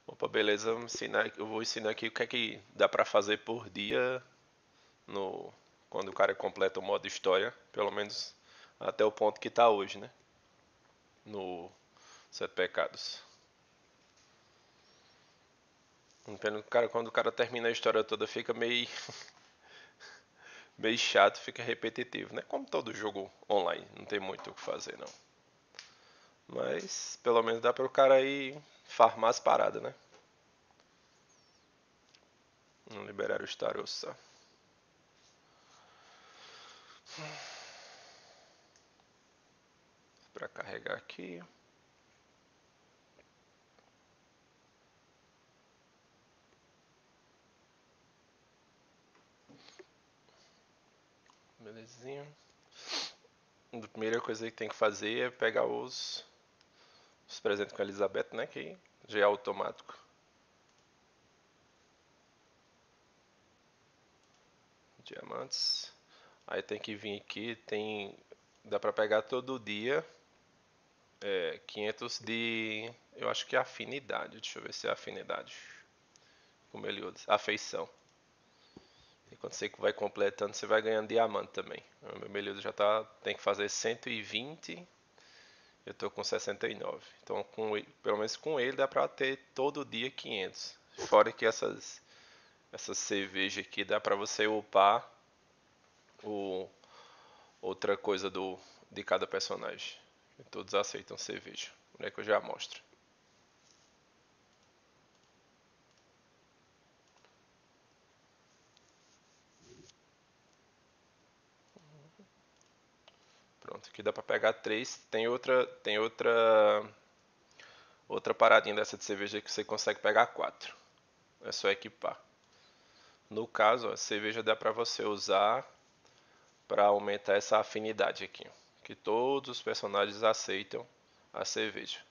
Opa, beleza. Eu vou ensinar aqui o que é que dá pra fazer por dia no quando o cara completa o modo história, pelo menos até o ponto que tá hoje, né? No Sete Pecados. Quando o cara termina a história toda, fica meio chato, fica repetitivo, né? Como todo jogo online, não tem muito o que fazer, não. Mas pelo menos dá para o cara aí farmar as paradas, né? Não liberar o Starossa. Para carregar aqui. Belezinha. A primeira coisa que tem que fazer é pegar os presentes com a Elizabeth, né? Que já é automático. Diamantes. Aí tem que vir aqui, dá pra pegar todo dia 500 de, eu acho que é afinidade. Deixa eu ver se é afinidade. Com Meliodas. Afeição. E quando você vai completando, você vai ganhando diamante também. O meu Meliodas já tem que fazer 120. Eu tô com 69. Então, pelo menos com ele dá pra ter todo dia 500. Fora que essa cerveja aqui dá pra você upar o, outra coisa de cada personagem. Todos aceitam cerveja. Onde é que eu já mostro? Pronto, aqui dá pra pegar três. Outra paradinha dessa de cerveja que você consegue pegar quatro. É só equipar. No caso, a cerveja dá pra você usar para aumentar essa afinidade aqui, que todos os personagens aceitam a cerveja.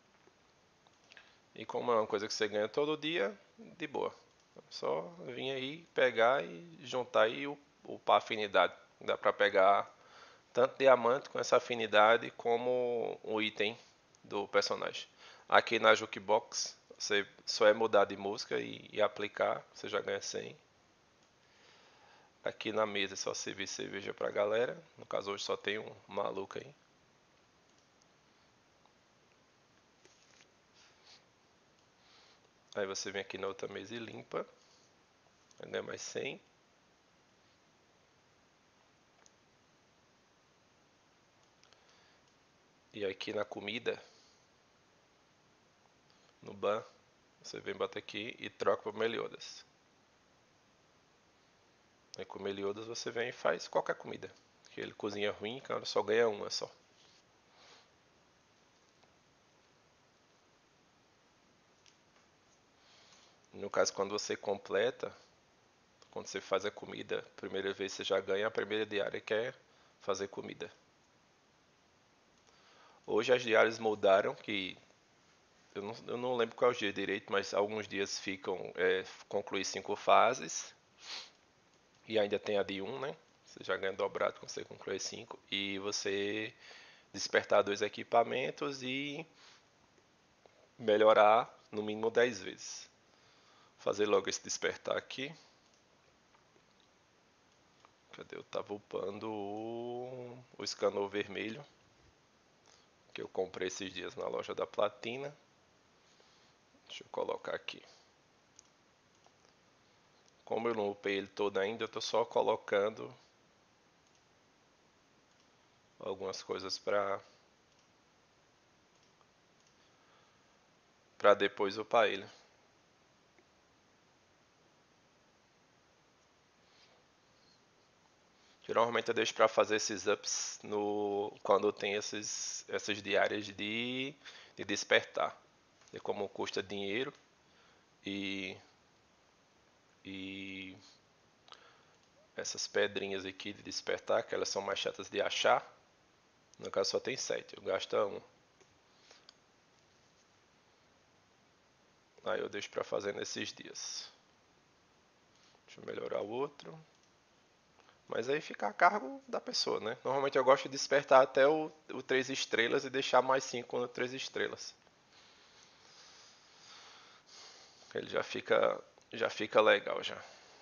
E como é uma coisa que você ganha todo dia, de boa. Só vir aí, pegar e juntar e upar a afinidade. Dá pra pegar tanto diamante com essa afinidade como o item do personagem. Aqui na Jukebox, você só é mudar de música e aplicar, você já ganha 100. Aqui na mesa é só servir cerveja pra galera. No caso hoje só tem um maluco aí. Aí você vem aqui na outra mesa e limpa. Ainda é mais 100. E aqui na comida, no ban, você vem bater aqui e troca por Meliodas. Aí com Meliodas você vem e faz qualquer comida. Que ele cozinha ruim, cara, só ganha uma só. No caso, quando você completa, quando você faz a comida, primeira vez você já ganha a primeira diária que é fazer comida. Hoje as diárias mudaram, que eu não lembro qual é o dia direito, mas alguns dias ficam concluir 5 fases. E ainda tem a de um, né? Você já ganha dobrado quando você concluir 5. E você despertar 2 equipamentos e melhorar no mínimo 10 vezes. Fazer logo esse despertar aqui. Cadê? Eu tava upando o escanor vermelho. Que eu comprei esses dias na loja da Platina. Deixa eu colocar aqui. Como eu não upei ele todo ainda, eu tô só colocando algumas coisas pra depois upar ele. Normalmente eu deixo pra fazer esses ups quando tem essas diárias de despertar. E como custa dinheiro e, e essas pedrinhas aqui de despertar, que elas são mais chatas de achar. No caso só tem 7, eu gasto um. Aí eu deixo pra fazer nesses dias. Deixa eu melhorar o outro. Mas aí fica a cargo da pessoa, né? Normalmente eu gosto de despertar até o 3 estrelas e deixar mais 5 no 3 estrelas. Ele já fica legal já.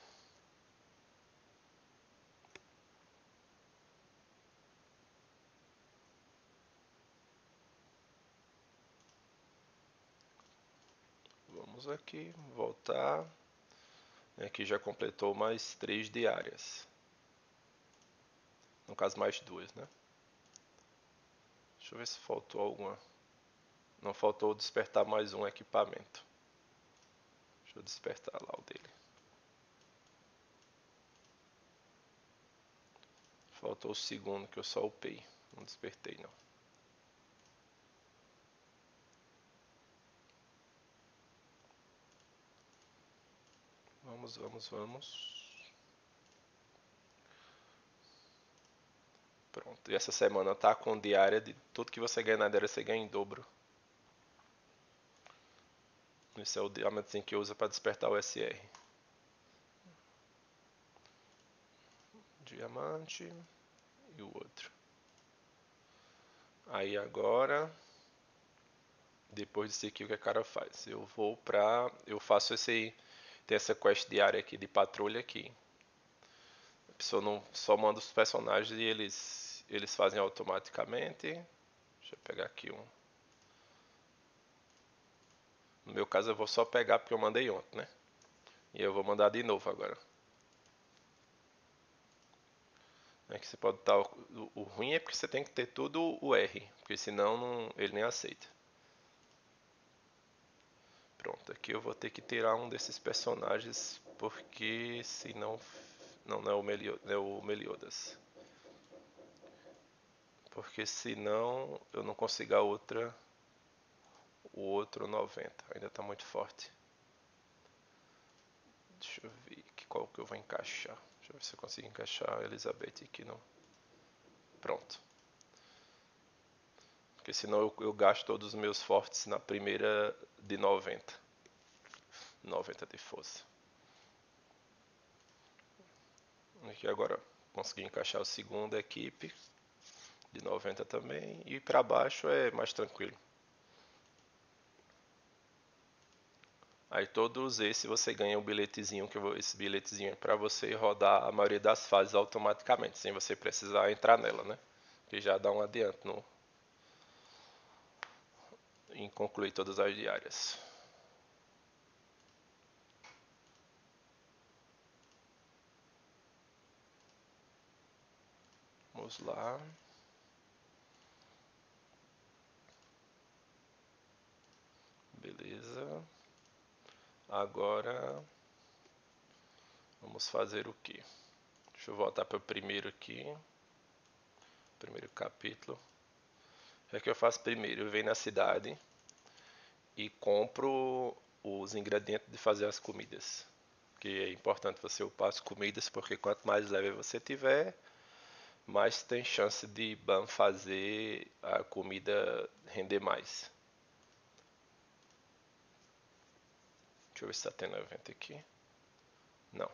Vamos aqui, voltar. Aqui já completou mais 3 diárias. No caso, mais 2, né? Deixa eu ver se faltou alguma. Não faltou despertar mais um equipamento. Deixa eu despertar lá o dele. Faltou o segundo que eu só upei. Não despertei não. Vamos. Pronto. E essa semana tá com diária de tudo que você ganha na diária, você ganha em dobro. Esse é o diamante que usa para despertar o SR. Diamante e o outro. Aí agora, depois disso aqui, o que a cara faz? Eu faço tem essa quest diária aqui de patrulha aqui. A pessoa não só manda os personagens e eles fazem automaticamente. Deixa eu pegar aqui um. No meu caso eu vou só pegar porque eu mandei ontem, né? E eu vou mandar de novo agora. É que você pode estar. O ruim é porque você tem que ter tudo o R, porque senão ele nem aceita. Pronto, aqui eu vou ter que tirar um desses personagens porque senão não é o Meliodas. Porque senão eu não consigo o outro 90, ainda está muito forte. Deixa eu ver qual que eu vou encaixar. Deixa eu ver se eu consigo encaixar a Elizabeth aqui não. Pronto. Porque senão eu gasto todos os meus fortes na primeira de 90. 90 de força. Aqui agora consegui encaixar o segundo equipe de 90 também. E para baixo é mais tranquilo. Aí todos esses você ganha um bilhetezinho, esse bilhetezinho é para você rodar a maioria das fases automaticamente, sem você precisar entrar nela, né? Que já dá um adianto em concluir todas as diárias. Vamos lá. Beleza. Agora vamos fazer o que? Deixa eu voltar para o primeiro aqui. Primeiro capítulo. O que eu faço primeiro? Eu venho na cidade e compro os ingredientes de fazer as comidas. Que é importante você upar as comidas, porque quanto mais level você tiver, mais tem chance de Ban fazer a comida render mais. Deixa eu ver se está tendo evento aqui. Não.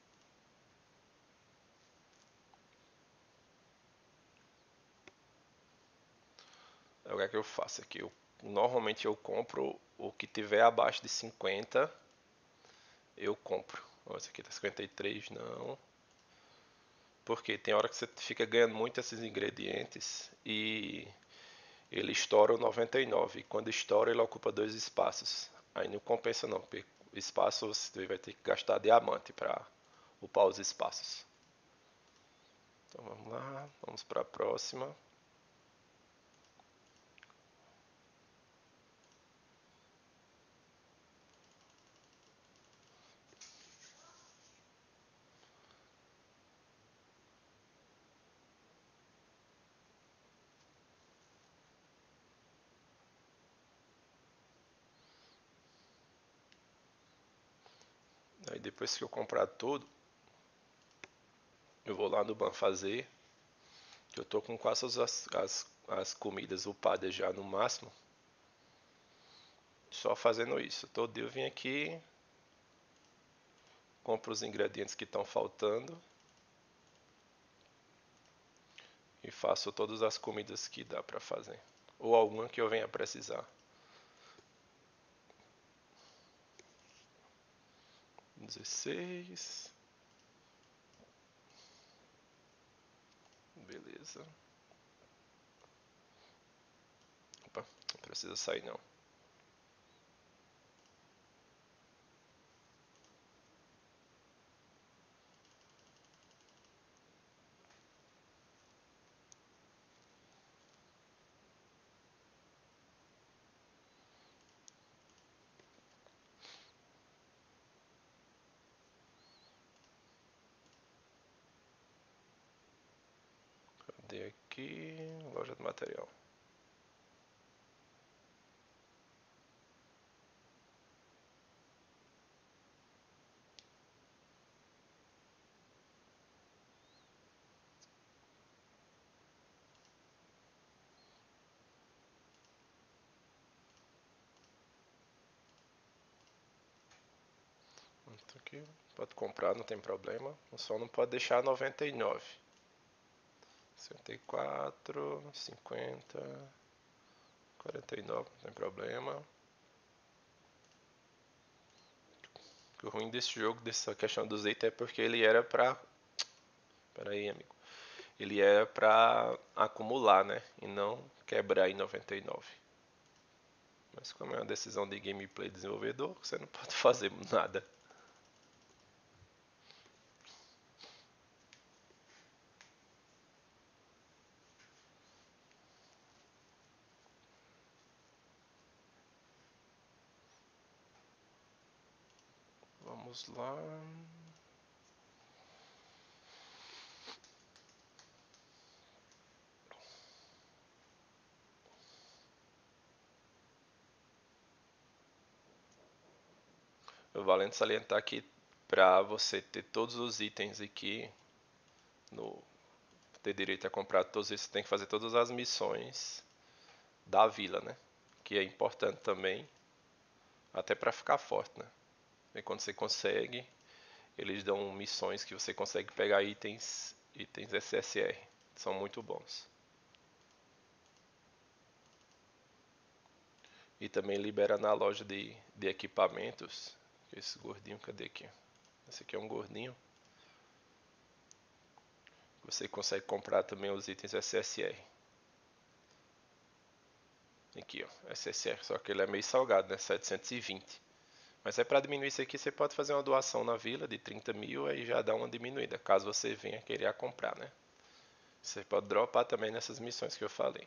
O que é que eu faço aqui? Normalmente eu compro o que tiver abaixo de 50, eu compro. Esse aqui tá 53, não. Porque tem hora que você fica ganhando muito esses ingredientes e ele estoura o 99. E quando estoura, ele ocupa 2 espaços. Aí não compensa não, porque espaço você vai ter que gastar diamante para upar os espaços. Então vamos lá, vamos para a próxima. Aí depois que eu comprar tudo, eu vou lá no Ban fazer. Eu tô com quase as comidas upadas já no máximo. Só fazendo isso. Todo dia eu vim aqui, compro os ingredientes que estão faltando e faço todas as comidas que dá pra fazer. Ou alguma que eu venha precisar. 16. Beleza. Opa, não precisa sair não. Cadê aqui? Loja de material. Aqui, pode comprar, não tem problema. Só não pode deixar 99. 64, 50, 49, não tem problema. O ruim desse jogo, dessa questão dos itens, é porque ele era pra... Pera aí, amigo. Ele era pra acumular, né? E não quebrar em 99. Mas como é uma decisão de gameplay do desenvolvedor, você não pode fazer nada. Vamos lá. Valendo salientar que para você ter todos os itens aqui, no, ter direito a comprar todos esses, você tem que fazer todas as missões da vila, né? Que é importante também, até para ficar forte, né? E quando você consegue, eles dão missões que você consegue pegar itens SSR. São muito bons. E também libera na loja de equipamentos. Esse gordinho, cadê aqui? Esse aqui é um gordinho. Você consegue comprar também os itens SSR. Aqui, ó, SSR, só que ele é meio salgado, né? 720. Mas é para diminuir isso aqui, você pode fazer uma doação na vila de 30 mil, aí já dá uma diminuída, caso você venha querer comprar, né? Você pode dropar também nessas missões que eu falei.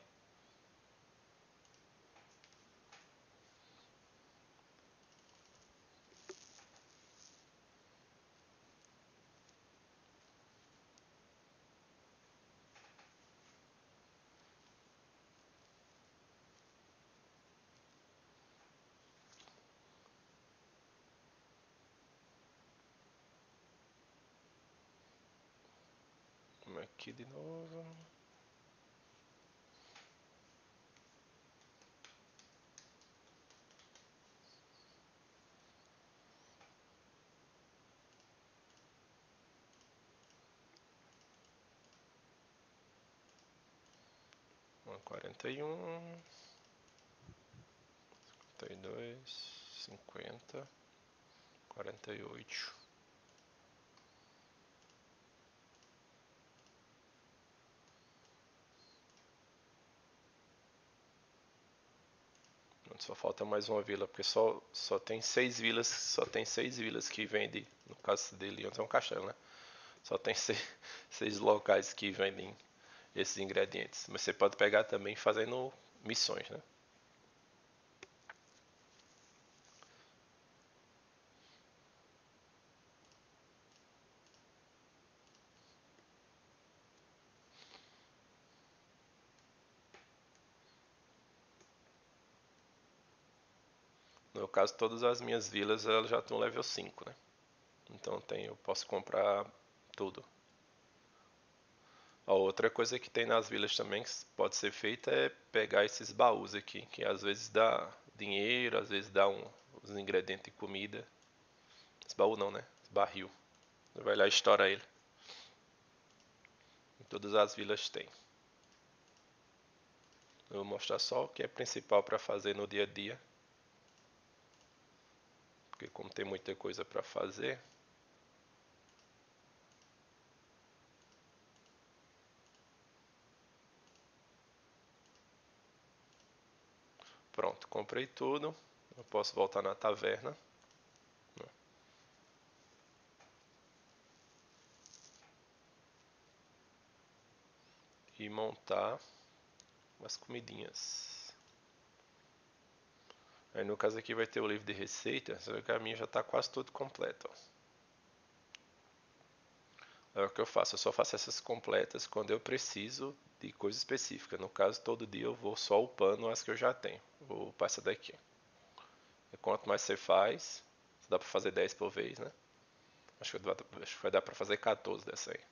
Vamos aqui de novo. Uma 41, 52, 50, 48. Só falta mais uma vila, porque só tem 6 vilas que vendem, no caso dele é um castelo, né? Só tem seis locais que vendem esses ingredientes. Mas você pode pegar também fazendo missões, né? No caso, todas as minhas vilas elas já estão level 5, né? Então eu posso comprar tudo. A outra coisa que tem nas vilas também que pode ser feita é pegar esses baús aqui, que às vezes dá dinheiro, às vezes dá uns ingredientes de comida. Esse baú não, né? Esse barril. Você vai lá e estoura ele. Em todas as vilas tem. Eu vou mostrar só o que é principal para fazer no dia a dia. Porque como tem muita coisa para fazer, comprei tudo. Eu posso voltar na taverna. E montar umas comidinhas. Aí no caso aqui vai ter o livro de receita, só que a minha já está quase todo completo. Aí o que eu faço? Eu só faço essas completas quando eu preciso de coisa específica. No caso, todo dia eu vou só upando as que eu já tenho. Vou upar essa daqui. E quanto mais você faz, dá pra fazer 10 por vez, né? Acho que vai dar pra fazer 14 dessa aí.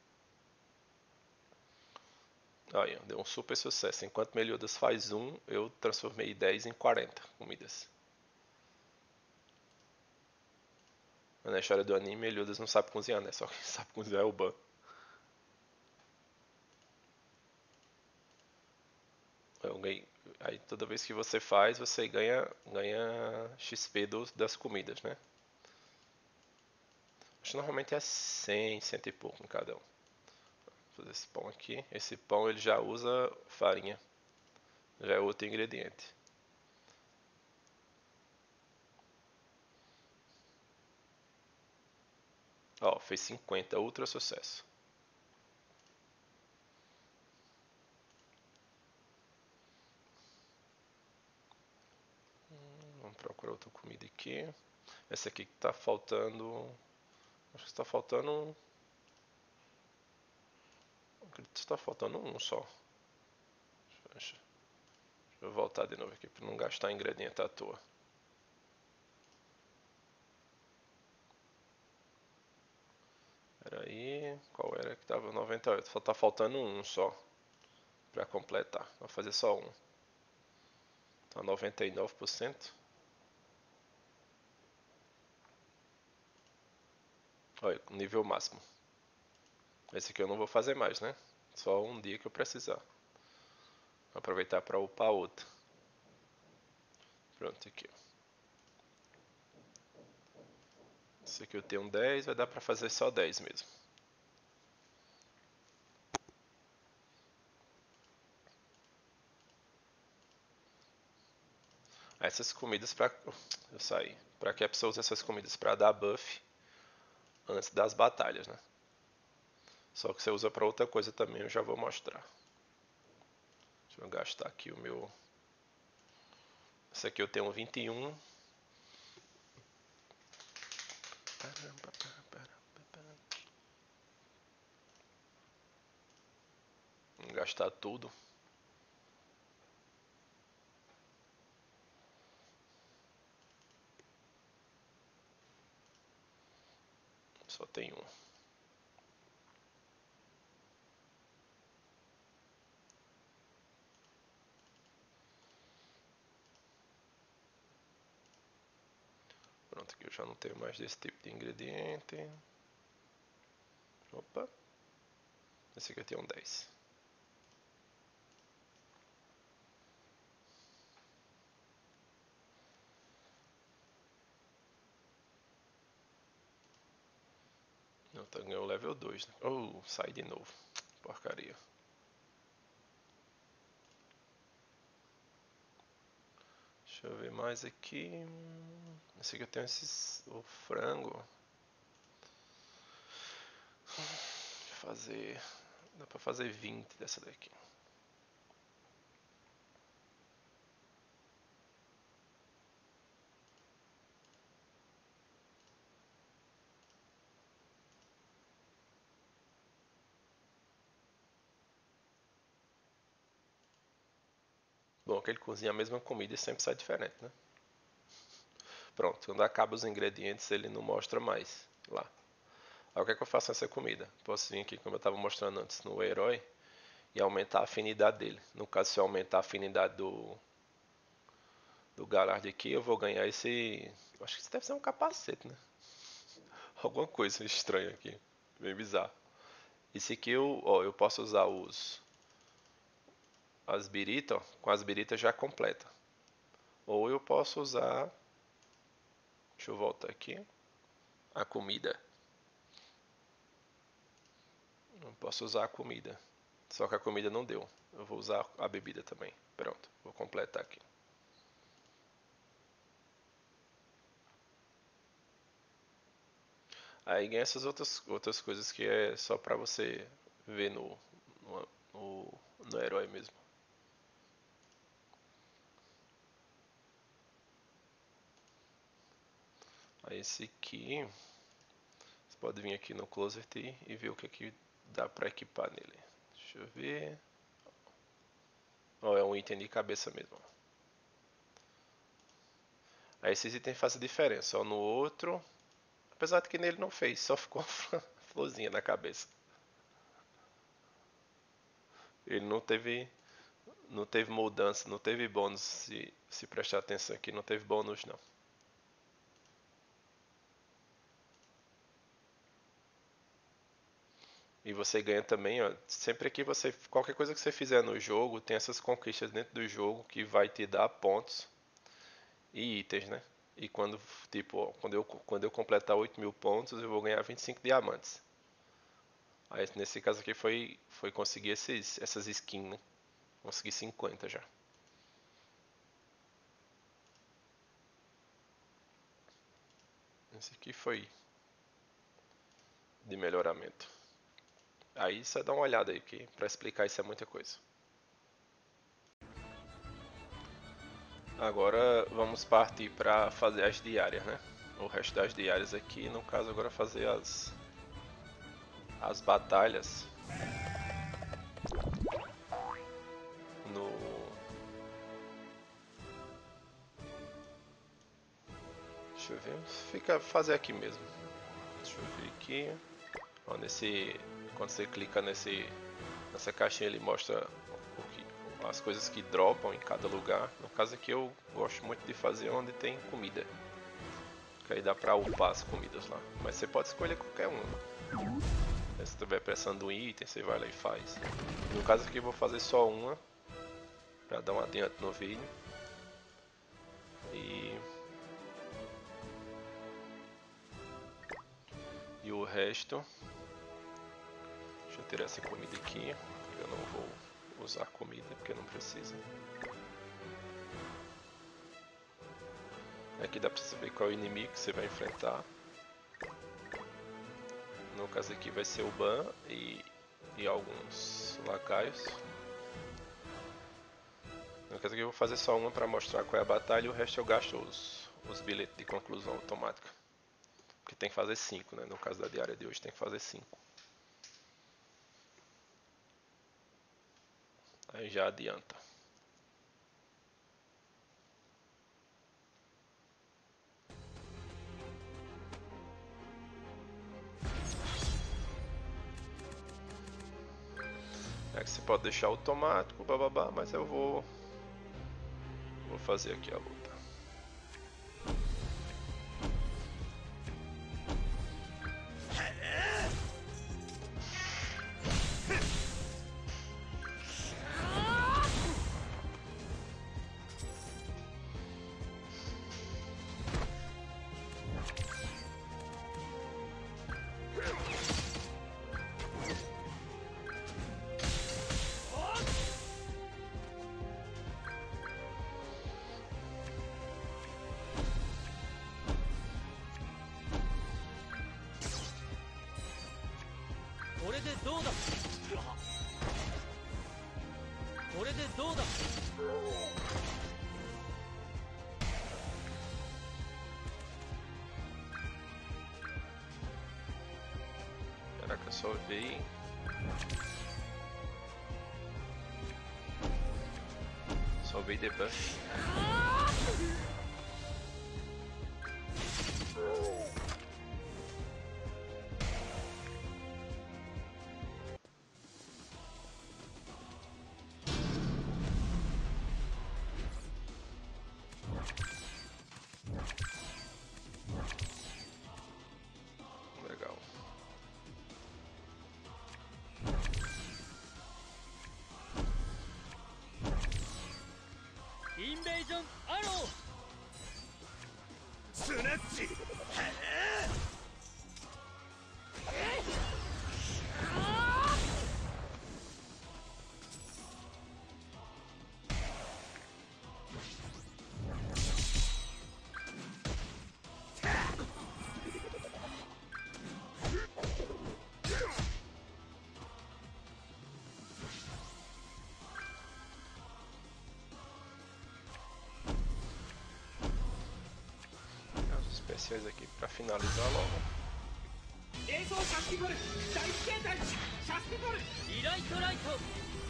Aí, deu um super sucesso. Enquanto Meliodas faz um, eu transformei 10 em 40 comidas. Na história do anime, Meliodas não sabe cozinhar, né? Só quem sabe cozinhar é o Ban. Aí toda vez que você faz, você ganha XP das comidas, né? Acho que normalmente é 100, cento e pouco em cada um. Vou fazer esse pão aqui. Esse pão ele já usa farinha. Já é outro ingrediente. Ó, fez 50, ultra sucesso. Vamos procurar outra comida aqui. Essa aqui que tá faltando. Acho que está faltando. Acredito que está faltando um só. Deixa eu voltar de novo aqui para não gastar ingrediente à toa. Pera aí, qual era que tava 98? Só tá faltando um só para completar. Vou fazer só um. Tá 99%. Olha, nível máximo. Esse aqui eu não vou fazer mais, né? Só um dia que eu precisar. Vou aproveitar para upar outro. Pronto, aqui. Esse aqui eu tenho 10, vai dar para fazer só 10 mesmo. Essas comidas para eu sair. Para que a pessoa use essas comidas para dar buff antes das batalhas, né? Só que você usa para outra coisa também, eu já vou mostrar. Deixa eu gastar aqui o meu. Esse aqui eu tenho 21. Vou gastar tudo. Só tem um. Pronto, aqui eu já não tenho mais desse tipo de ingrediente. Opa. Esse aqui eu tenho 10. Não, tá ganhando o level 2, né? Oh, sai de novo. Porcaria. Deixa eu ver mais aqui. Esse aqui eu tenho o frango. Deixa eu fazer. Dá pra fazer 20 dessa daqui. Bom, que ele cozinha a mesma comida e sempre sai diferente, né? Pronto, quando acaba os ingredientes ele não mostra mais lá. Aí o que é que eu faço nessa comida? Posso vir aqui, como eu estava mostrando antes, no herói e aumentar a afinidade dele. No caso, se eu aumentar a afinidade do Galard aqui, eu vou ganhar esse. Acho que isso deve ser um capacete, né? Alguma coisa estranha aqui. Bem bizarro. Esse aqui eu posso usar as biritas, com as biritas já completa. Ou eu posso usar. Deixa eu voltar aqui. A comida. Eu posso usar a comida. Só que a comida não deu. Eu vou usar a bebida também. Pronto, vou completar aqui. Aí ganha essas outras coisas que é só pra você ver no, no herói mesmo. Aí esse aqui, você pode vir aqui no Closet e ver o que aqui dá pra equipar nele. Deixa eu ver. Ó, é um item de cabeça mesmo. Aí esses itens fazem diferença. Ó, no outro, apesar de que nele não fez, só ficou uma florzinha na cabeça. Ele não teve mudança, não teve bônus. Se prestar atenção aqui, não teve bônus não. E você ganha também, ó, sempre que qualquer coisa que você fizer no jogo, tem essas conquistas dentro do jogo que vai te dar pontos e itens, né? E tipo, ó, quando eu completar 8.000 pontos, eu vou ganhar 25 diamantes. Aí nesse caso aqui foi conseguir essas skins, né? Consegui 50 já. Esse aqui foi de melhoramento. Aí você dá uma olhada aí, que pra explicar isso é muita coisa. Agora vamos partir para fazer as diárias, né? O resto das diárias aqui, no caso agora fazer as batalhas no deixa eu ver, fazer aqui mesmo. Deixa eu ver aqui. Ó, quando você clica nessa caixinha ele mostra as coisas que dropam em cada lugar. No caso aqui eu gosto muito de fazer onde tem comida. Que aí dá pra upar as comidas lá. Mas você pode escolher qualquer uma. Se estiver precisando de um item, você vai lá e faz. No caso aqui eu vou fazer só uma. Pra dar um adianto no vídeo. E o resto. Deixa eu tirar essa comida aqui. Eu não vou usar comida porque não precisa. Aqui dá pra você ver qual é o inimigo que você vai enfrentar. No caso aqui vai ser o Ban e alguns lacaios. No caso aqui eu vou fazer só uma para mostrar qual é a batalha e o resto eu gasto os bilhetes de conclusão automática. Porque tem que fazer 5, né? No caso da diária de hoje tem que fazer 5. Aí já adianta. É que você pode deixar automático, bababá, mas eu vou fazer aqui a luta. Caraca, só veio. Só veio debuff. Legal. Invasion Arrow! Tsunachi! especiais aqui pra finalizar logo. 映像シャスティボル大形態シャスティボルリライトライト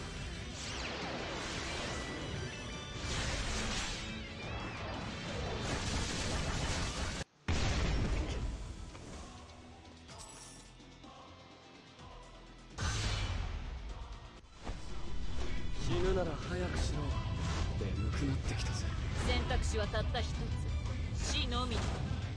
死ぬなら早くしろ。眠くなってきたぜ。 選択肢はたった一つ、死のみ。はっ。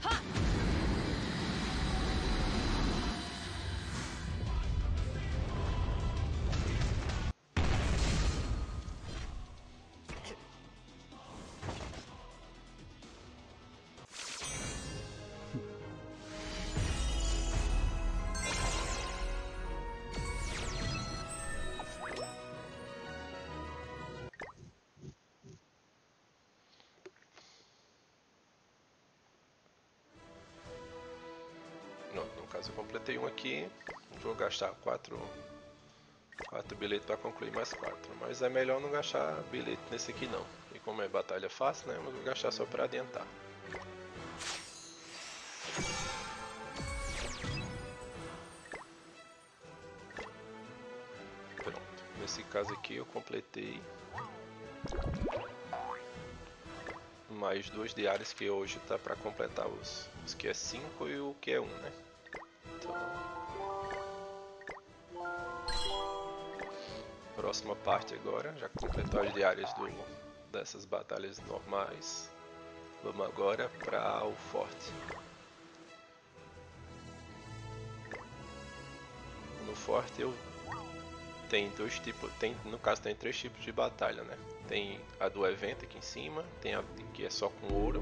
No caso eu completei um aqui, vou gastar 4 bilhetes para concluir mais 4, mas é melhor não gastar bilhete nesse aqui não, e como é batalha fácil, né, eu vou gastar só para adiantar. Pronto, nesse caso aqui eu completei mais 2 diários que hoje tá para completar os que é 5 e o que é 1, né? Então, próxima parte agora, já completou as diárias dessas batalhas normais. Vamos agora para o forte. No forte eu tem dois tipos, no caso tem 3 tipos de batalha, né? Tem a do evento aqui em cima, tem a que é só com ouro.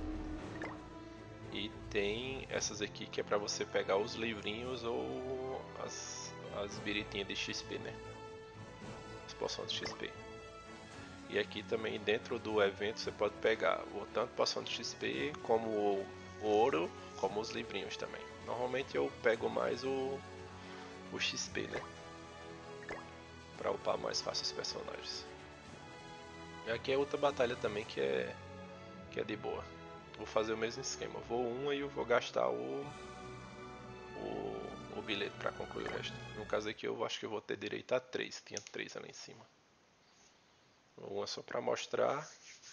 E tem essas aqui que é pra você pegar os livrinhos ou as biritinhas de XP, né? As poções de XP. E aqui também dentro do evento você pode pegar tanto poção de XP como o ouro, como os livrinhos também. Normalmente eu pego mais o XP, né? Pra upar mais fácil os personagens. E aqui é outra batalha também que é de boa. Vou fazer o mesmo esquema. Vou um e eu vou gastar o bilhete para concluir o resto. No caso aqui eu acho que eu vou ter direito a 3. Tinha 3 ali em cima. Um é só para mostrar.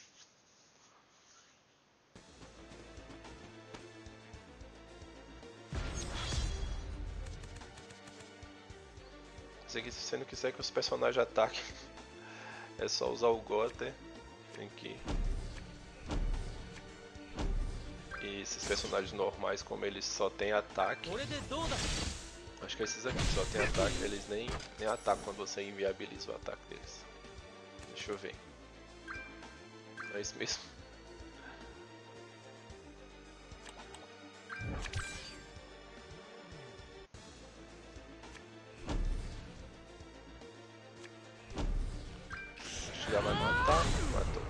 Esse aqui, se você não quiser que os personagens ataquem, é só usar o Gother. Tem que... E esses personagens normais, como eles só tem ataque, acho que esses aqui só tem ataque, eles nem atacam quando você inviabiliza o ataque deles. Deixa eu ver. É isso mesmo. Acho que já vai matar, matou.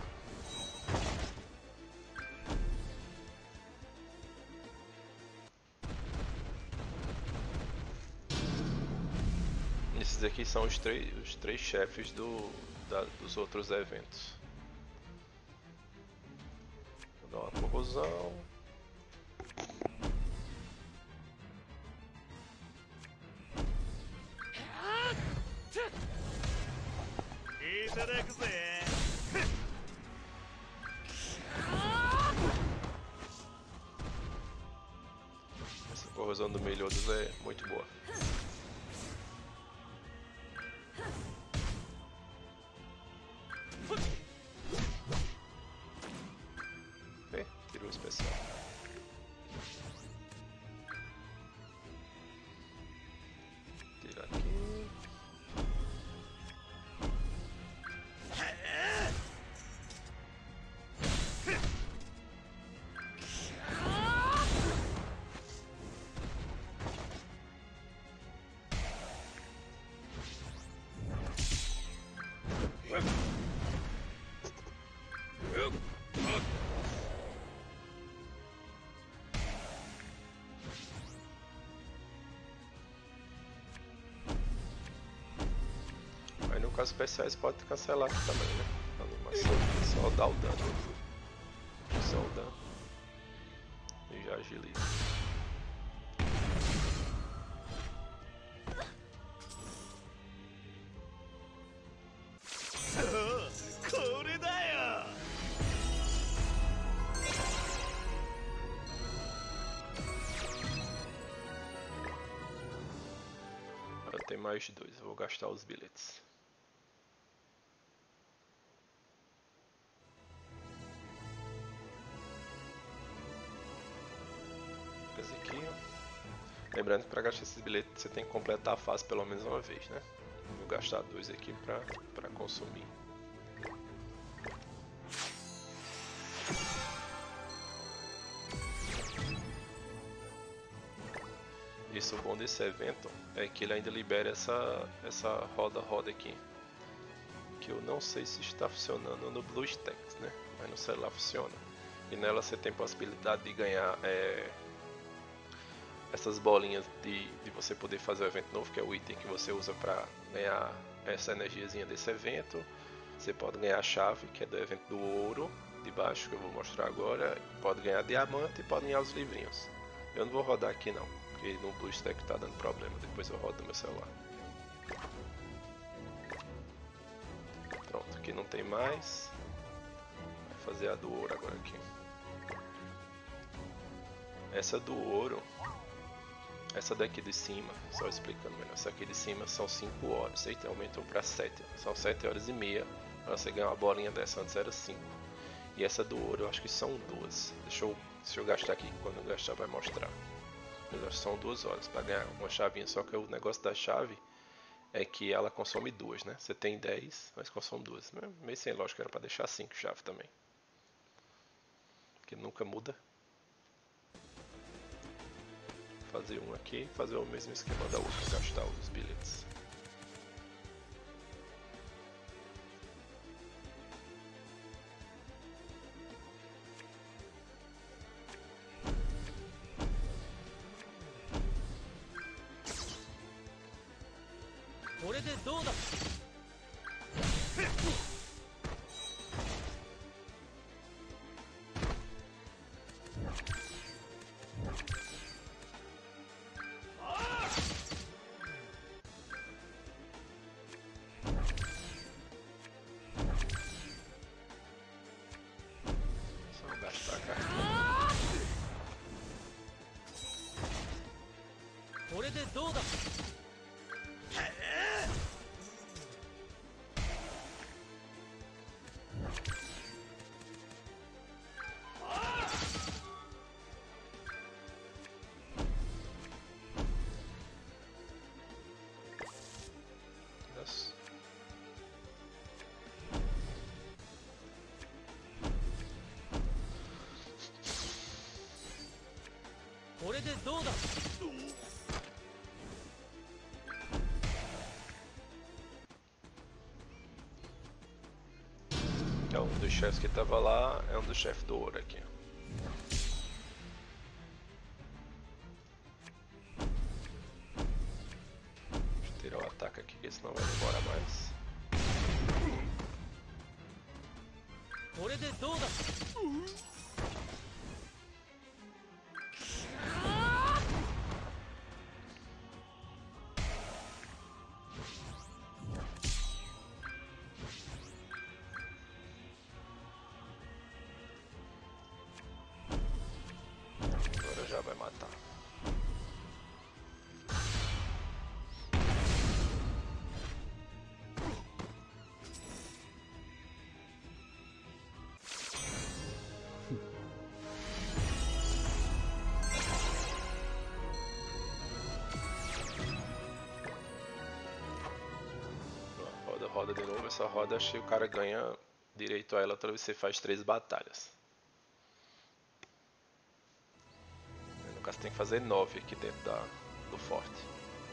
Esses aqui são os três chefes dos outros eventos. Vou dar uma corrosão. Essa corrosão do Meliodas é muito boa. Tirou o especial. Tira aqui. Aí no caso especiais pode cancelar aqui também, né? A animação, só dar o dano. Só o dano. E já agiliza. Eu tenho mais 2, eu vou gastar os bilhetes. Esse aqui. Lembrando que para gastar esses bilhetes você tem que completar a fase pelo menos uma vez, né? Vou gastar 2 aqui para consumir. Isso, o bom desse evento é que ele ainda libera essa roda aqui, que eu não sei se está funcionando no BlueStacks, né? Mas no celular funciona. E nela você tem possibilidade de ganhar essas bolinhas de você poder fazer o evento novo, que é o item que você usa para ganhar essa energiazinha desse evento. Você pode ganhar a chave, que é do evento do ouro, de baixo, que eu vou mostrar agora. Pode ganhar diamante e pode ganhar os livrinhos. Eu não vou rodar aqui não, porque no BlueStack tá dando problema, depois eu rodo no meu celular. Pronto, aqui não tem mais. Vai fazer a do ouro agora aqui. Essa do ouro, essa daqui de cima, só explicando melhor, essa aqui de cima são 5 horas, eita, aumentou para 7, são 7 horas e meia para você ganhar uma bolinha dessa, antes era 5. E essa do ouro eu acho que são 2, deixa eu gastar aqui, quando eu gastar vai mostrar. Eu acho que são 2 horas para ganhar uma chavinha, só que o negócio da chave é que ela consome 2, né? Você tem 10, mas consome 2, meio sem lógica, era para deixar 5 chaves também, que nunca muda. Fazer um aqui, fazer o mesmo esquema da outra, gastar os bilhetes. É um dos chefes que tava lá, é um dos chefes do ouro aqui. Deixa eu tirar o ataque aqui, que senão vai demorar mais. Agora já vai matar. Roda de novo, essa roda acho que o cara ganha direito a ela toda vez que você faz 3 batalhas. No caso tem que fazer 9 aqui dentro do forte.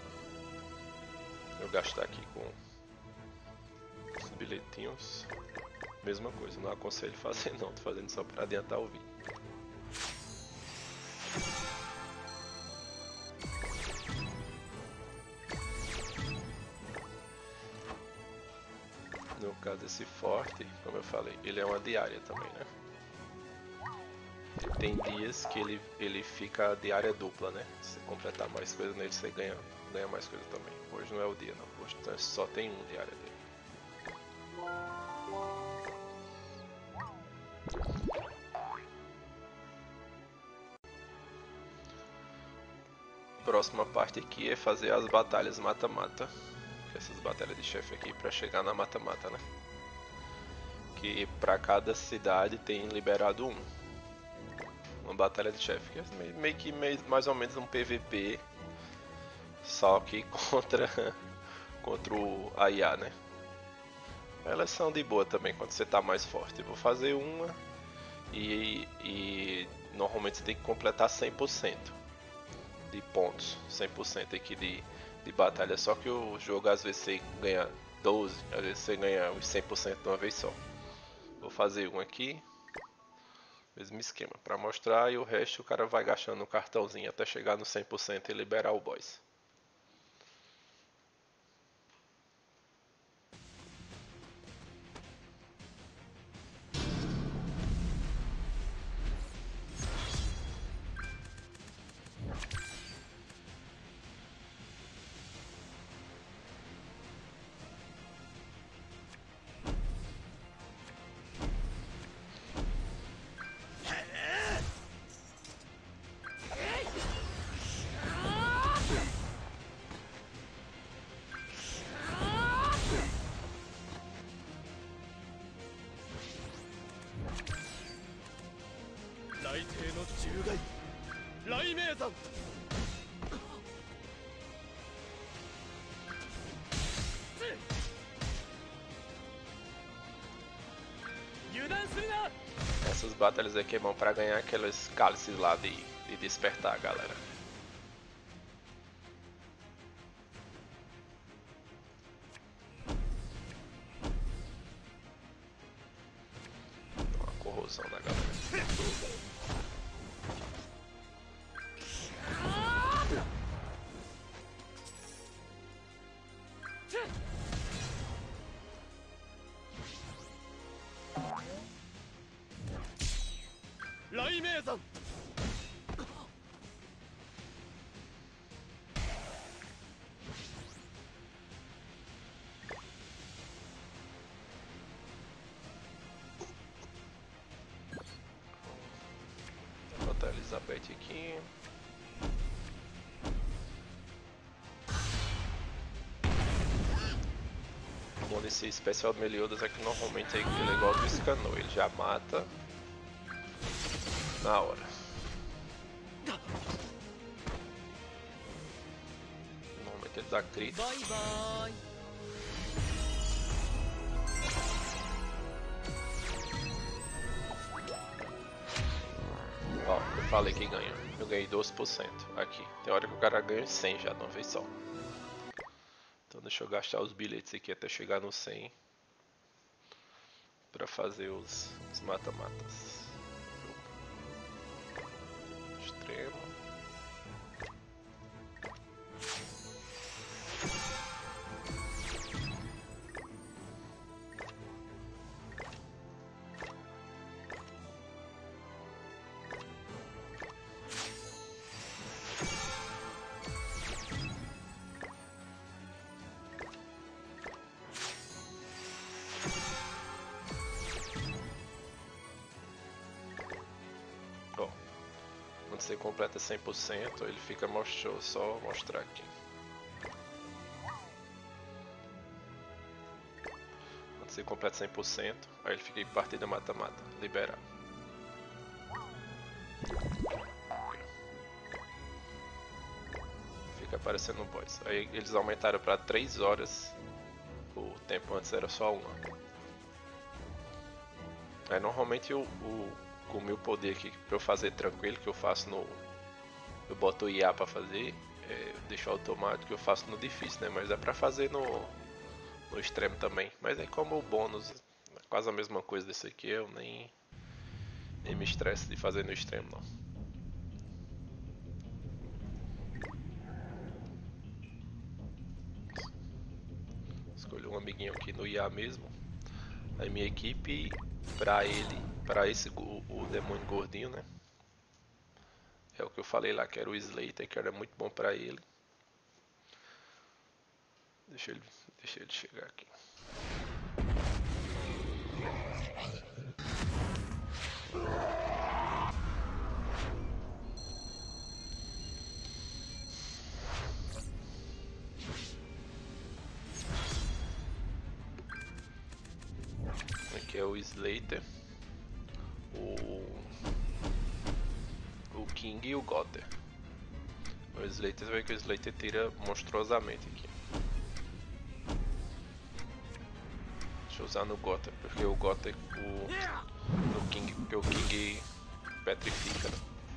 Eu gastar aqui com os bilhetinhos. Mesma coisa, não aconselho fazer não, tô fazendo só para adiantar o vídeo. No caso desse forte, como eu falei, ele é uma diária também, né? tem dias que ele fica de área dupla, né? Se você completar mais coisas nele, você ganha mais coisas também. Hoje não é o dia não, hoje só tem um de área dele. Próxima parte aqui é fazer as batalhas mata-mata. Essas batalhas de chefe aqui para chegar na mata-mata, né? Que para cada cidade tem liberado uma batalha de chefe, que é meio que mais ou menos um PVP, só que contra o AIA, né? Elas são de boa também quando você tá mais forte. Eu vou fazer uma e normalmente você tem que completar 100% de pontos, 100% aqui de batalha, só que o jogo às vezes você ganha 12, às vezes você ganha os 100% de uma vez só. Vou fazer um aqui, mesmo esquema, para mostrar, e o resto o cara vai gastando no cartãozinho até chegar no 100% e liberar o boss. Essas batalhas aqui é bom pra ganhar aqueles cálices lá de despertar a galera. Uma corrosão na galera. Vou botar a Elizabeth aqui. O bom desse especial do Meliodas é que normalmente ele é igual do Scannou, ele já mata na hora. Normalmente ele dá crítico. Ó, eu falei que ganha. Eu ganhei 12% aqui. Tem hora que o cara ganha 100 já de uma vez só. Então deixa eu gastar os bilhetes aqui até chegar no 100 para fazer os mata-matas. Extremo. Quando você completa 100%, ele fica mostrou, só mostrar aqui. Quando você completa 100%, aí ele fica em partida mata-mata, liberado. Fica aparecendo no boss. Aí eles aumentaram para 3 horas, o tempo antes era só 1. Aí normalmente com o meu poder aqui pra eu fazer tranquilo, que eu faço no... Eu boto o IA pra fazer, deixo automático, eu faço no difícil, né? Mas é pra fazer no extremo também. Mas aí como o bônus é quase a mesma coisa desse aqui, eu nem me estresso de fazer no extremo não. Escolhi um amiguinho aqui no IA mesmo. Aí minha equipe, pra esse o demônio gordinho, né? que eu falei lá, que era o Slater, que era muito bom pra ele. Deixa ele chegar aqui. Aqui é o Slater, o King e o Gotter. O Slater, você vê que o Slater tira monstruosamente aqui. Deixa eu usar no Gotter, porque o Gotter, no King, porque o King petrifica, né?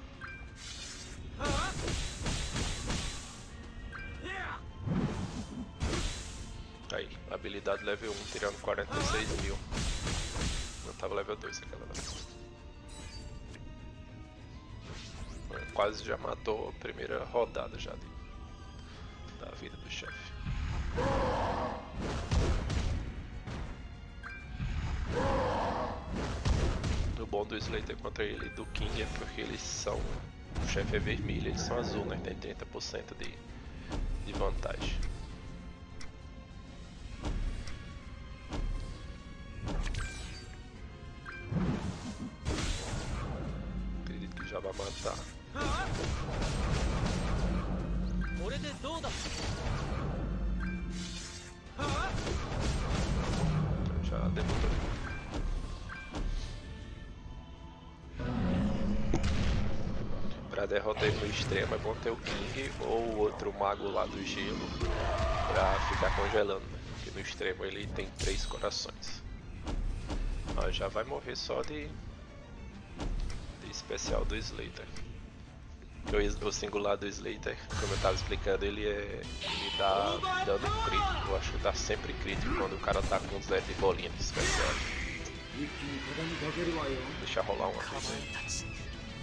Aí, habilidade level 1, tirando 46 mil. Não tava level 2 aquela lá. Quase já matou a primeira rodada já da vida do chefe. O bom do Slater contra ele e do King é porque eles são... O chefe é vermelho, eles são azul, né? Tem 30% de vantagem. Acredito que já vai matar. Já debutou. Pra derrotar ele no extremo é bom ter o King ou o outro mago lá do gelo pra ficar congelando, né? Porque no extremo ele tem 3 corações. Ó, já vai morrer só de especial do Slater. O singular do Slater, como eu tava explicando, ele dá dano crítico. Eu acho que dá sempre crítico quando o cara tá com 0 de bolinha de especial. Deixa rolar uma coisa aí.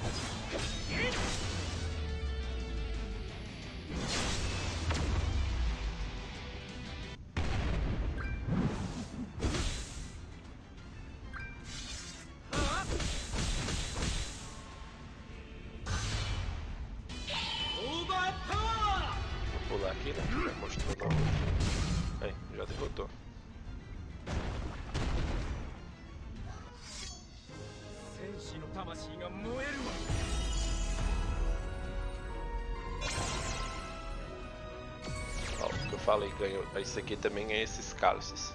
Vou pular aqui, né? Já mostrou na outra. Aí, já derrotou. Ó, o que eu falei, ganhou. Esse aqui também é esses cálices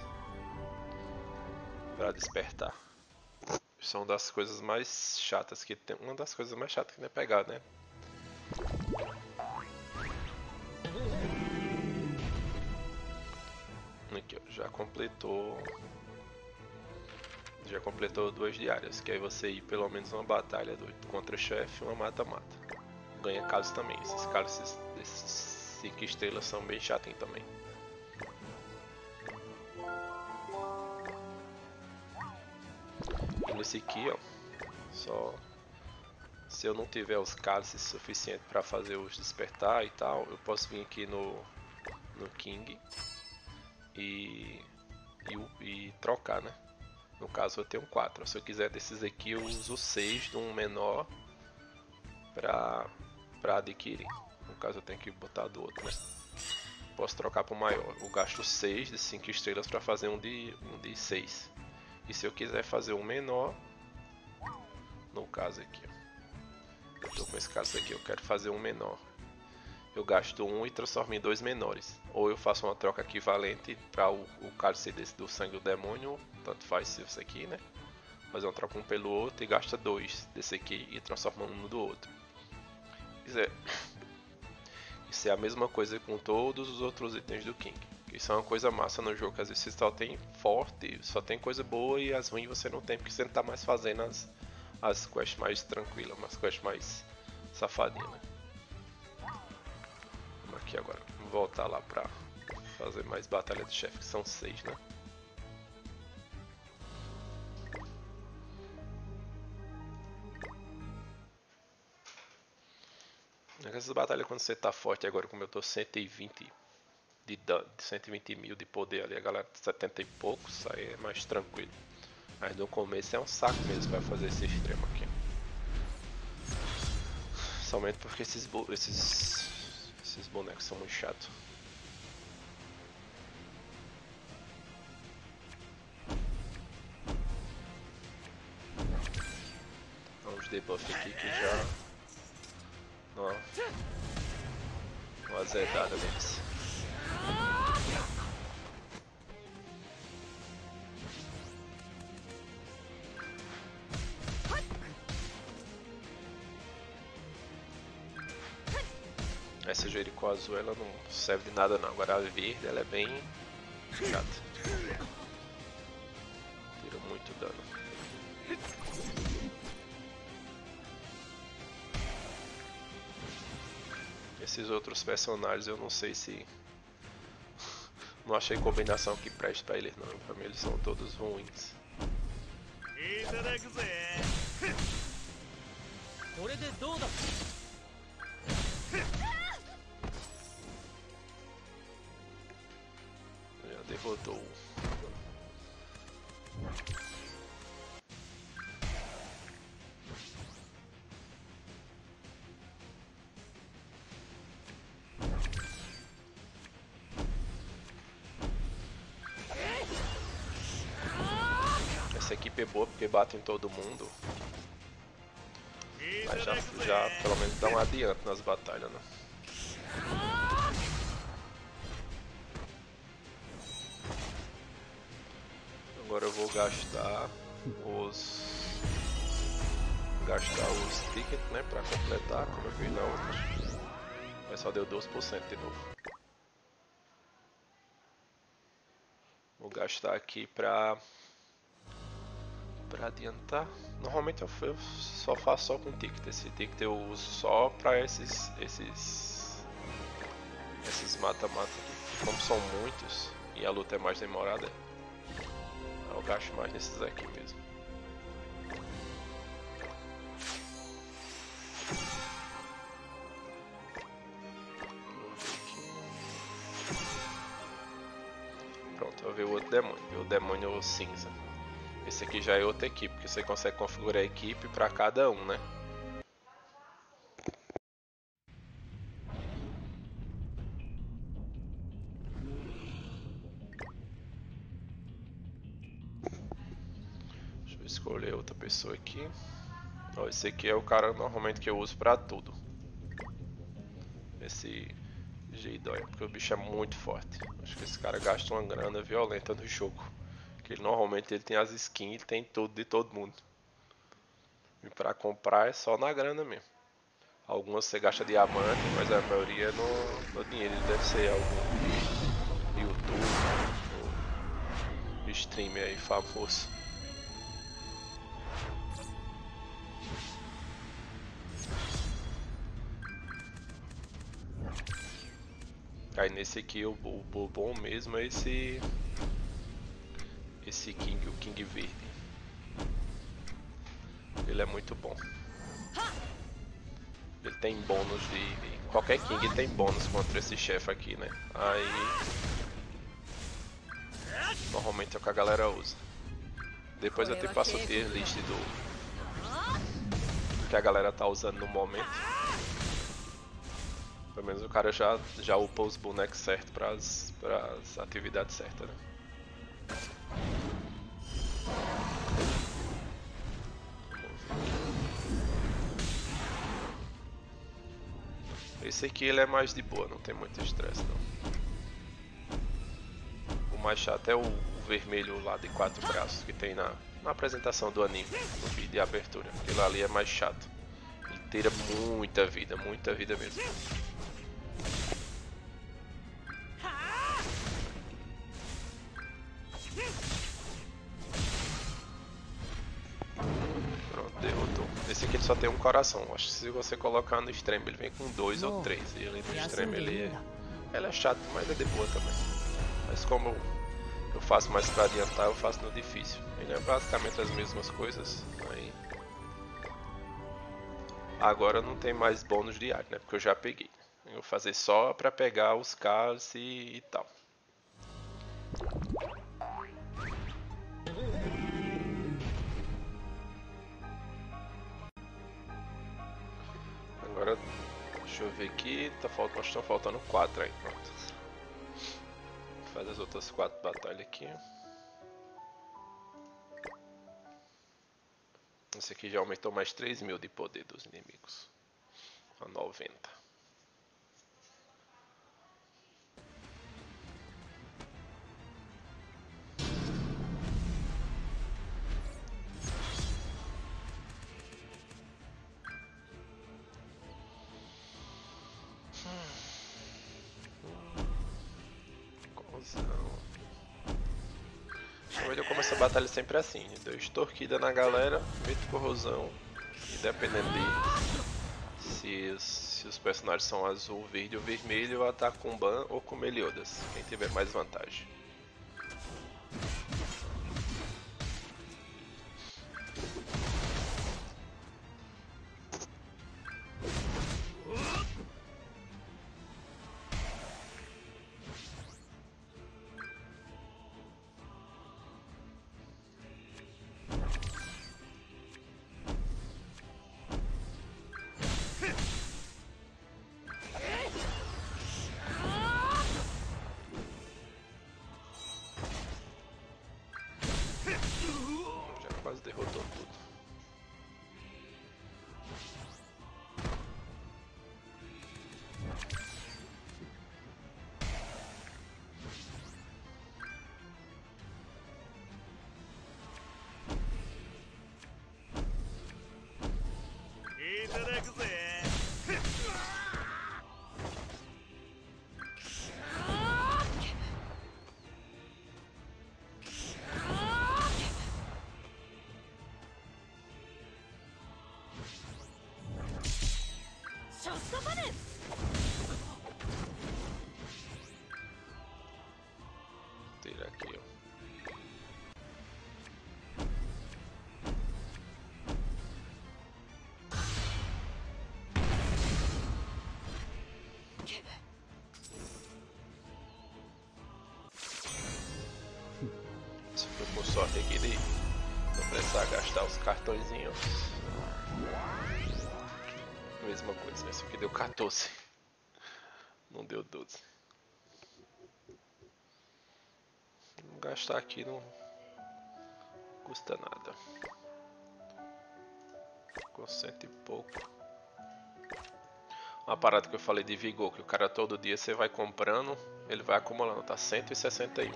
pra despertar. São das coisas mais chatas que tem. Uma das coisas mais chatas que tem é pegar, né? Aqui, ó, já completou 2 diárias, que aí você ir pelo menos uma batalha contra o chefe, uma mata-mata. Ganha cálice também. Esses cálices desses 5 estrelas são bem chatinhos também. E nesse aqui, ó, só se eu não tiver os cálices suficientes para fazer os despertar e tal, eu posso vir aqui no King e trocar, né? No caso eu tenho 4. Se eu quiser desses aqui, eu uso 6 de um menor para adquirir. No caso eu tenho que botar do outro, né? Posso trocar para o maior. Eu gasto 6 de 5 estrelas para fazer um de 6. E se eu quiser fazer um menor, no caso aqui, ó, eu tô com esse caso aqui, eu quero fazer um menor. Eu gasto 1 e transformo em 2 menores. Ou eu faço uma troca equivalente para o cálice desse do sangue do demônio, tanto faz isso aqui, né? Fazer uma troca um pelo outro e gasta 2 desse aqui e transforma um no do outro. Isso é a mesma coisa com todos os outros itens do King. Isso é uma coisa massa no jogo, que às vezes você só tem forte, só tem coisa boa e as ruins você não tem, porque você não tá mais fazendo as quests mais tranquilas, as quests mais safadinhas, né? Vamos aqui agora, vamos voltar lá pra fazer mais batalha de chefe, que são 6, né? Essas batalhas quando você tá forte agora, como eu tô 120 de 120 mil de poder ali, a galera 70 e poucos, aí é mais tranquilo. Mas no começo é um saco mesmo para fazer esse extremo aqui. Somente porque esses bonecos são muito chatos. Uns debuff aqui que já... Ó, uma azedada deles. Essa Jericó azul ela não serve de nada não, agora a verde ela é bem chata. Tira muito dano. Esses outros personagens eu não sei se... Não achei combinação que preste pra eles não, pra mim eles são todos ruins. Já derrotou. Essa equipe é boa porque bate em todo mundo. Mas já pelo menos dá um adianto nas batalhas, né? Agora eu vou gastar os tickets, né, pra completar, como eu fiz na outra. Mas só deu 12% de novo. Vou gastar aqui pra adiantar. Normalmente eu só faço só com ticket. Esse ticket eu uso só pra esses mata-mata aqui. Como são muitos e a luta é mais demorada, eu gasto mais nesses aqui mesmo. Pronto, eu vi o outro demônio. Vi o demônio cinza. Esse aqui já é outra equipe, porque você consegue configurar a equipe para cada um, né? Deixa eu escolher outra pessoa aqui. Ó, esse aqui é o cara normalmente que eu uso para tudo. Esse G-Dói, porque o bicho é muito forte. Acho que esse cara gasta uma grana violenta no jogo. Que ele, normalmente ele tem as skins, ele tem tudo de todo mundo. E pra comprar é só na grana mesmo. Algumas você gasta diamante, mas a maioria no dinheiro. Ele deve ser algum YouTube ou streamer aí famoso. Aí nesse aqui o bom mesmo é esse King, o King Verde. Ele é muito bom. Ele tem bônus de qualquer King tem bônus contra esse chefe aqui, né? Aí normalmente é o que a galera usa. Depois eu te passo o tier list do que a galera tá usando no momento. Pelo menos o cara já upou os bonecos certos para as atividades certas, né? Esse aqui ele é mais de boa, não tem muito estresse não. O mais chato é o vermelho lá de 4 braços que tem na apresentação do anime, no vídeo de abertura. Aquilo ali é mais chato. Ele tira muita vida mesmo. Pronto, derrotou. Esse aqui ele só tem um coração. Acho que se você colocar no extremo ele vem com 2 ou 3. E ele no extremo ele é chato, mas é de boa também. Mas como eu faço mais pra adiantar, eu faço no difícil. Ele é basicamente as mesmas coisas. Aí... Agora não tem mais bônus diário, né? Porque eu já peguei. Eu vou fazer só pra pegar os cálices e tal. Agora, deixa eu ver aqui, estão faltando 4 aí, pronto. Faz as outras 4 batalhas aqui. Esse aqui já aumentou mais 3.000 de poder dos inimigos. A 90. Eu começo a batalha sempre assim, dou extorquida na galera, meto corrosão e dependendo de se os personagens são azul, verde ou vermelho, eu ataco com Ban ou com Meliodas, quem tiver mais vantagem. Quase derrotou tudo. Tira aqui, ó. Se for por sorte aqui de não precisar gastar os cartõezinhos. Mesma coisa, esse aqui deu 14. Não deu 12. Vou gastar aqui não custa nada. Ficou 100 e pouco. Uma parada que eu falei de vigor, que o cara todo dia você vai comprando, ele vai acumulando, tá 161.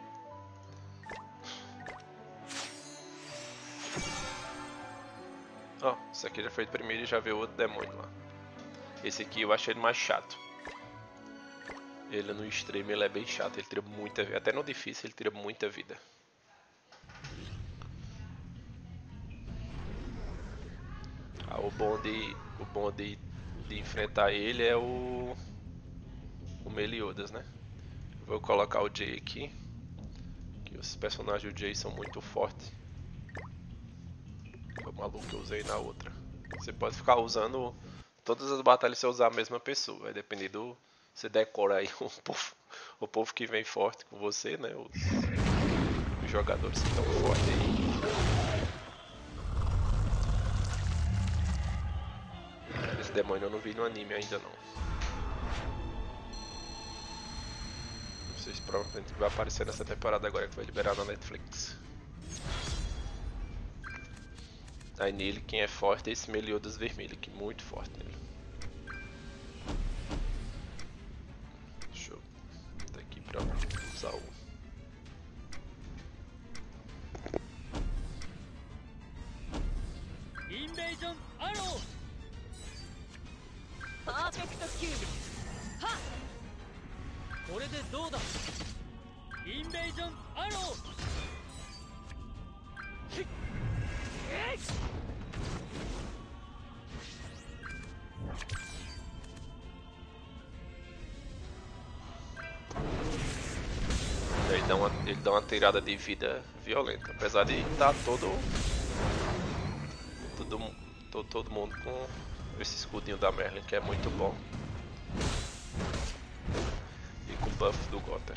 Ó, esse aqui já foi o primeiro e já veio outro demônio lá. Esse aqui eu achei ele mais chato. Ele no extremo ele é bem chato, ele tira muita vida. Até no difícil ele tira muita vida. Ah, o bom de enfrentar ele é o Meliodas, né? Vou colocar o Jay aqui. Que os personagens do Jay são muito fortes. É o maluco que eu usei na outra. Você pode ficar usando todas as batalhas, você usar a mesma pessoa. Vai depender do... Você decora aí o povo que vem forte com você, né? Os jogadores que estão fortes aí. Esse demônio eu não vi no anime ainda não. Vocês provavelmente vai aparecer nessa temporada agora que vai liberar na Netflix. Aí nele quem é forte é esse Meliodas vermelho aqui, muito forte nele. Deixa eu botar aqui pra usar o... Invasion Arrow! パーフェクトキューブはっこれでどうだインベージョンアロー Ele dá uma tirada de vida violenta, apesar de estar todo mundo com esse escudinho da Merlin, que é muito bom. E com o buff do Gotha.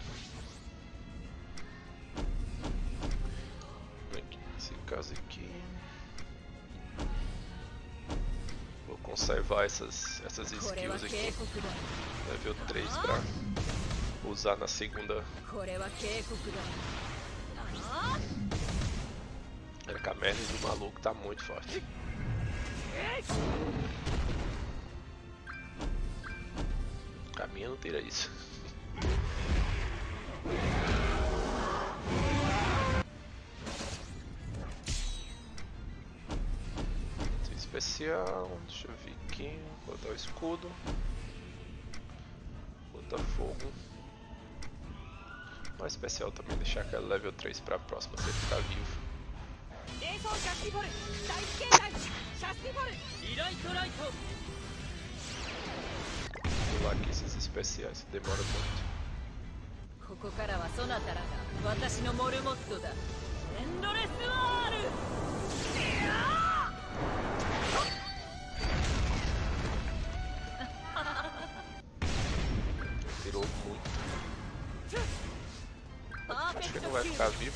Nesse caso aqui, vou conservar essas skills aqui. Level 3 pra usar na segunda. Era que a merda do maluco tá muito forte. A minha não tira isso. Especial, deixa eu ver aqui, botar o escudo, botar fogo. O especial também, deixar aquele level 3 pra próxima se ele ficar vivo. Vou pular aqui esses especiais, demora muito. Tirou muito. Acho que não vai ficar vivo.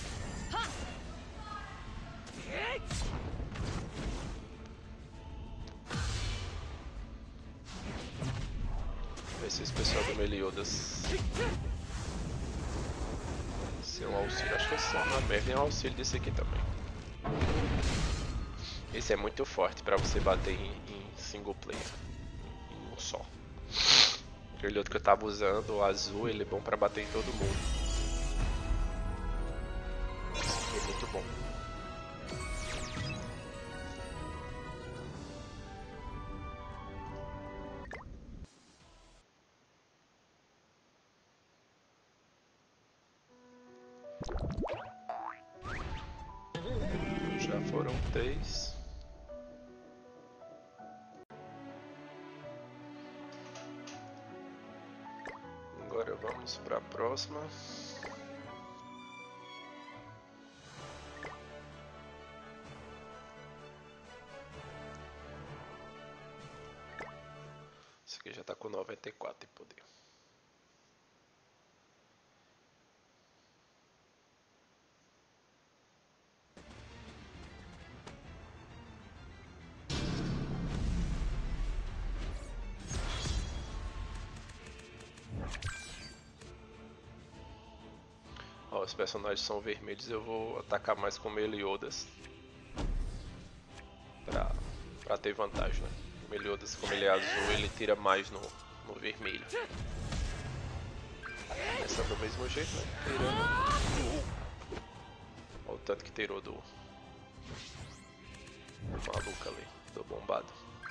Ver se esse pessoal do Meliodas ser um auxílio. Acho que esse é uma merda é um auxílio desse aqui também. Esse é muito forte pra você bater em single player. Em um só. Aquele outro que eu tava usando, o azul, ele é bom pra bater em todo mundo. Esse aqui é muito bom. Já foram 3. Agora vamos para a próxima. Esse aqui já está com 94 de poder. Ó, os personagens são vermelhos, eu vou atacar mais com Meliodas pra ter vantagem, né? O Meliodas, como ele é azul, ele tira mais no vermelho. Essa do mesmo jeito, né? Tirando. Olha o tanto que tirou do maluco ali, do bombado.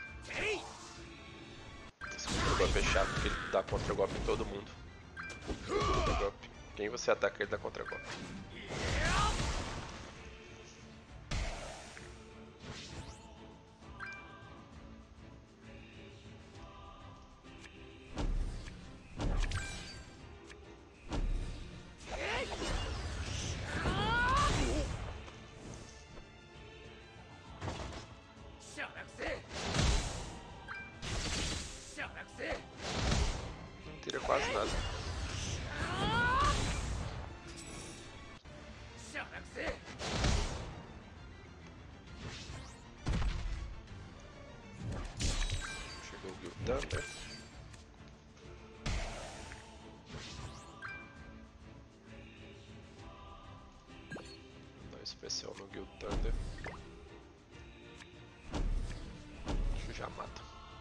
Esse contra-golpe é chato porque ele dá contra-golpe em todo mundo. Contra-golpe. Quem você ataca, ele dá contra-golpe. Não tira quase nada. Chegou o Guild Thunder. Dá especial no Guild Thunder. Acho que já mata.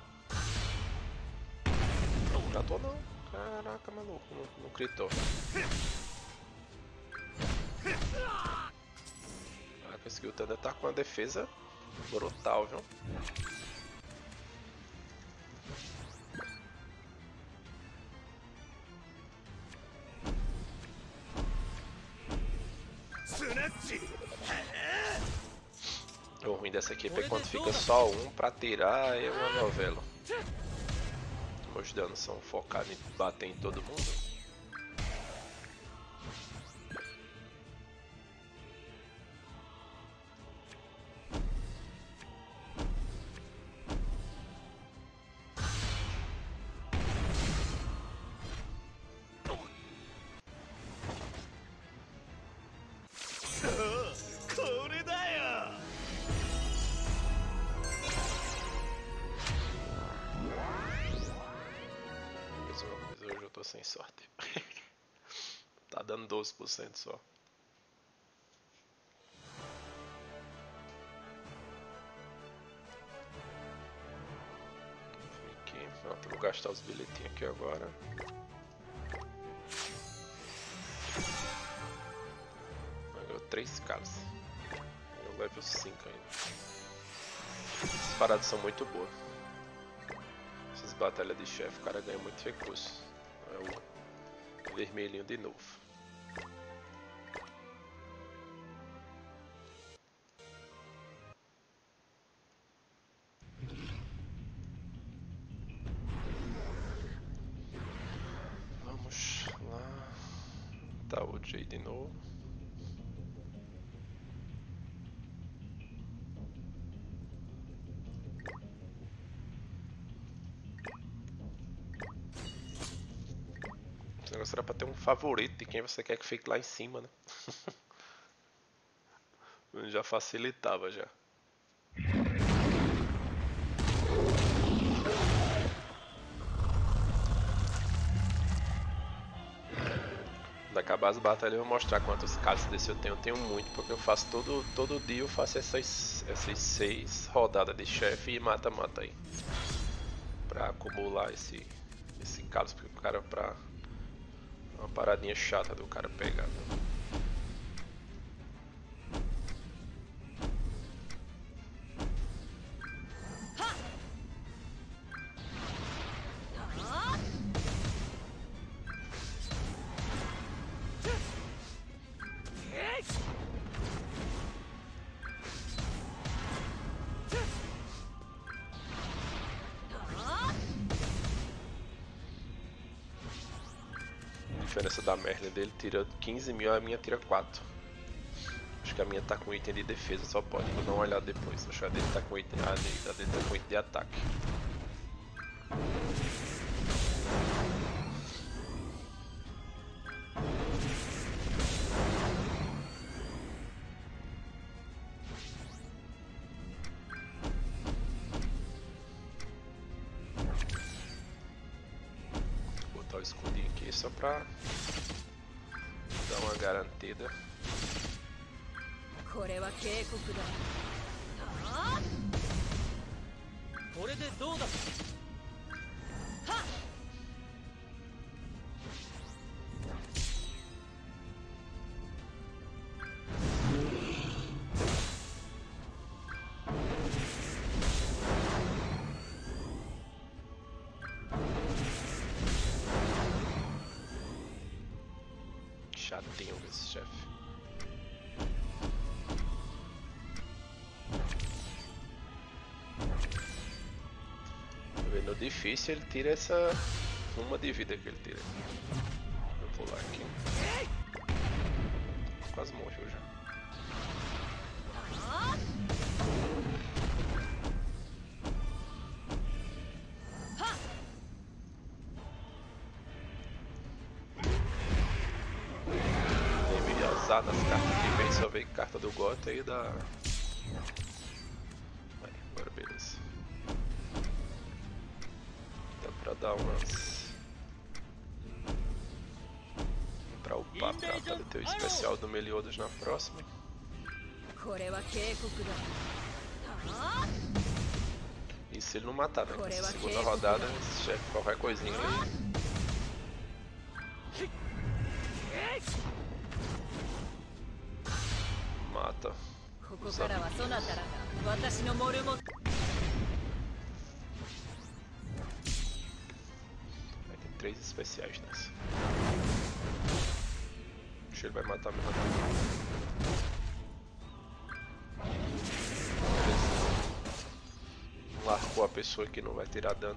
Não, já tô não. Caraca, maluco, não gritou. Caraca, esse Guild Thunder tá com uma defesa brutal, viu? O ruim dessa equipe é quando fica só um pra tirar, é uma novela. Meus danos são focados em bater em todo mundo. sem sorte. Tá dando 12% só. Aqui. Pronto, vou gastar os bilhetinhos aqui agora. Ganhou 3 caras. Eu level 5 ainda. Essas paradas são muito boas. Essas batalhas de chefe, o cara ganha muito recurso. É o vermelhinho de novo. Vamos lá. Tá o Jay de novo. Esse negócio era pra ter um favorito de quem você quer que fique lá em cima, né? Já facilitava já. Quando acabar as batalhas eu vou mostrar quantos casos desse eu tenho. Eu tenho muito, porque eu faço todo dia eu faço essas 6 rodadas de chefe e mata-mata aí. Pra acumular esse caso, porque o cara pra... uma paradinha chata do cara pegar. A diferença da Merlin dele tira 15 mil, a minha tira 4. Acho que a minha tá com item de defesa, só pode. Vou dar uma olhada depois. Acho que a dele tá com item, a dele tá com item de ataque. Vou botar o escudinho aqui só pra dar uma garantida. これは警告だ。 これでどうだ。 Chatinho esse chefe. No difícil ele tira essa uma de vida que ele tira. Vou pular aqui. Quase morreu já. Deveria usar nas cartas que vem, só veio carta do Gota aí da... Aí, agora beleza. Pra dar umas... pra upar, pra ter o especial do Meliodas na próxima. E se ele não matar, né? Nessa segunda rodada, esse chefe qualquer coisinha aí. Mata. Aí tem 3 especiais nessa. Acho que ele vai matar mesmo. Largou a pessoa que não vai tirar dano.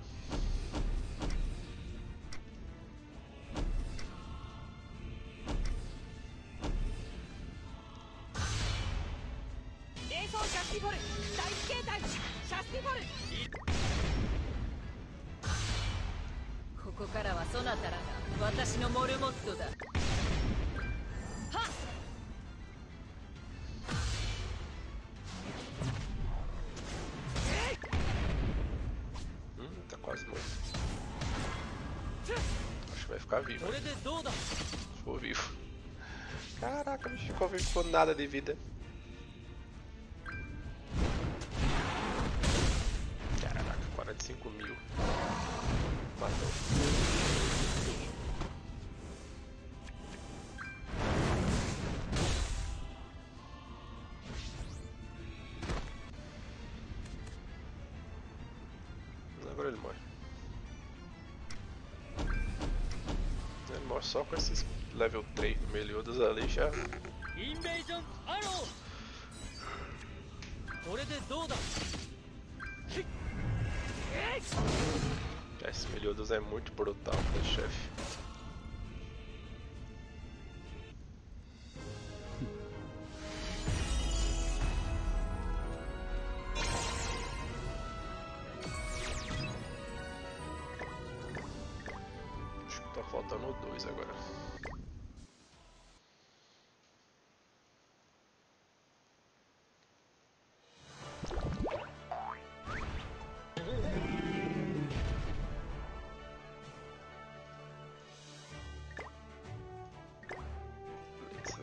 Tá quase morto. Acho bicho vai ficar vivo. これでどうだ Ficou vivo. Caraca, o bicho ficou vivo com nada de vida. Caraca, 45 mil. Matou. Agora ele morre. Ele morre só com esses level 3 do Meliodas ali já. インベージョンアローこれでどうだ Esse Meliodas é muito brutal, né, chefe? Acho que tá faltando 2 agora. Beleza.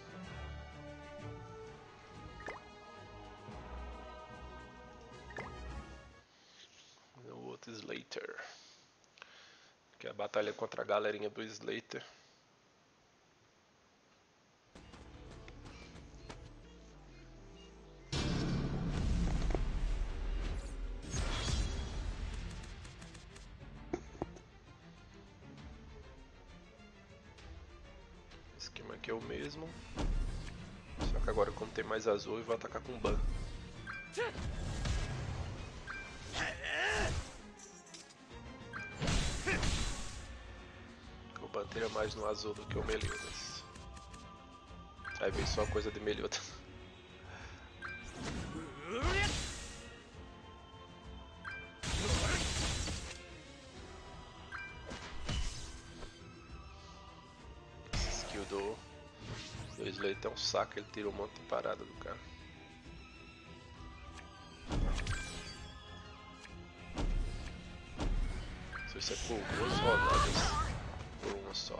O outro Slater. Que é a batalha contra a galerinha do Slater. O esquema aqui é o mesmo. Só que agora, como tem mais azul, eu vou atacar com ban. O ban teria mais no azul do que o Meliodas. Aí vem só coisa de Meliodas. Esse skill do Slater é um saco, ele tira um monte de parada do cara. Não sei se é por 2 rodadas por uma só.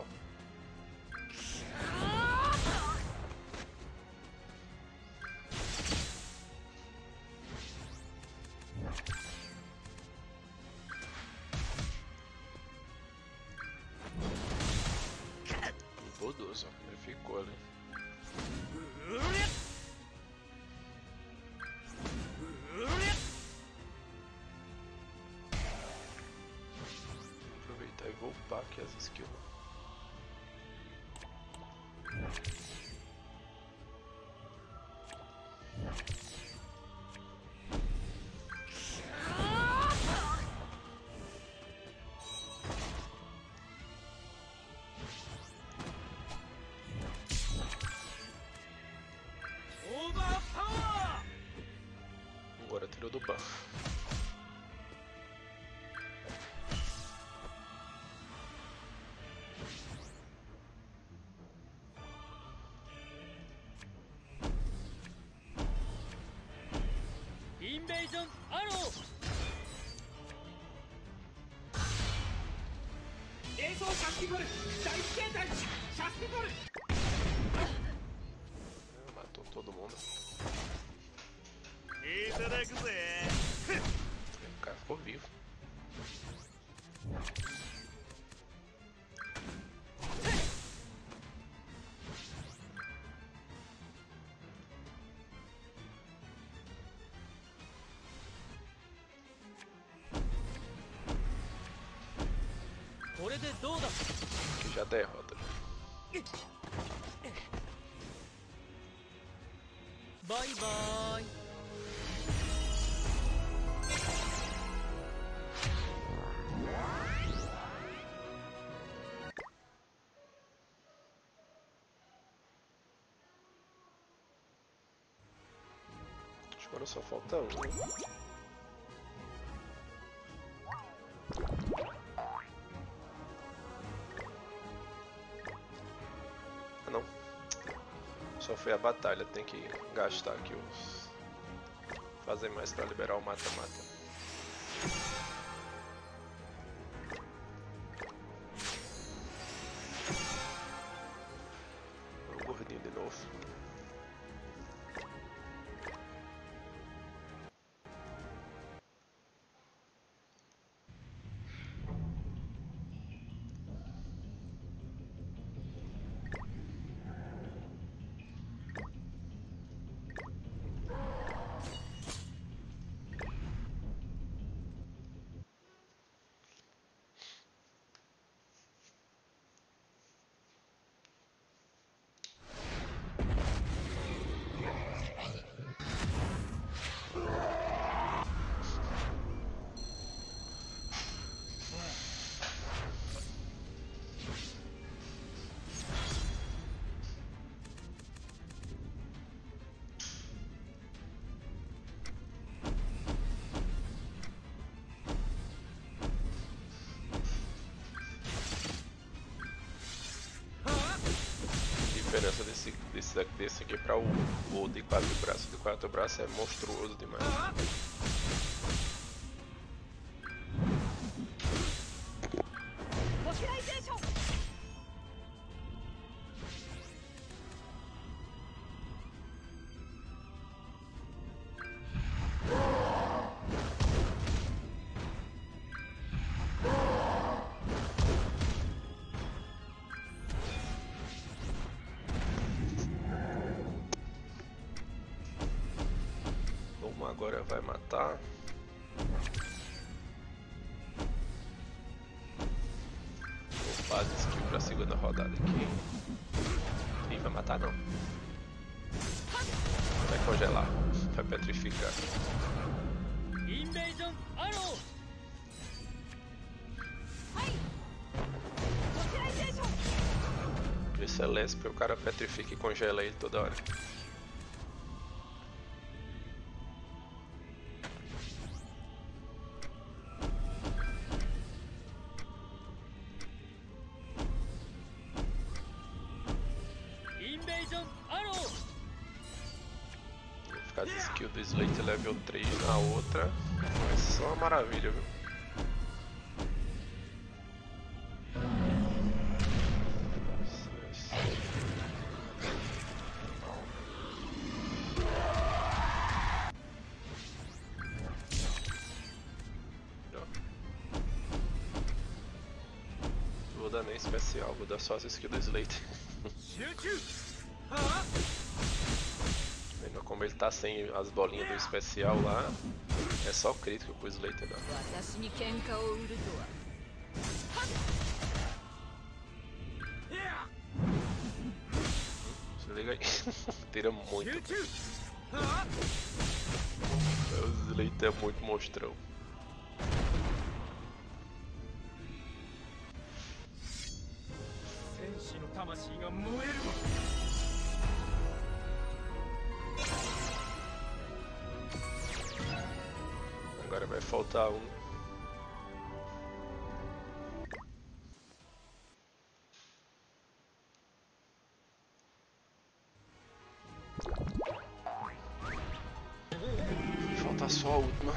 Todos, ó, ele ficou ali. Vou aproveitar e vou upar aqui as skills. Agora tirou do ban. Invasion Arrow! 映像シャスティボル大形態シャスティボル Matou todo mundo. いただくぜ O cara ficou vivo. Que já derrota. Bye bye. Agora só falta um. Ah não. Só foi a batalha, tem que gastar aqui os... fazer mais pra liberar o mata-mata. イ diferença desse aqui para o de 4 braços. O de 4 braços é monstruoso demais. Agora vai matar. Vou fazer skill pra segunda rodada aqui. Ih, vai matar não. Vai congelar. Vai petrificar. Invasion Arrow! Esse é less porque o cara petrifica e congela ele toda hora. As skills do Slate level 3 na outra vai ser só uma maravilha, viu? Não vou dar nem especial, vou dar só as skills do Slate. Como ele tá sem as bolinhas do especial lá, é só crítico pro Slater dá. Se liga aí, tira muito. O Slater é muito monstrão. Agora vai faltar um. Falta só a última.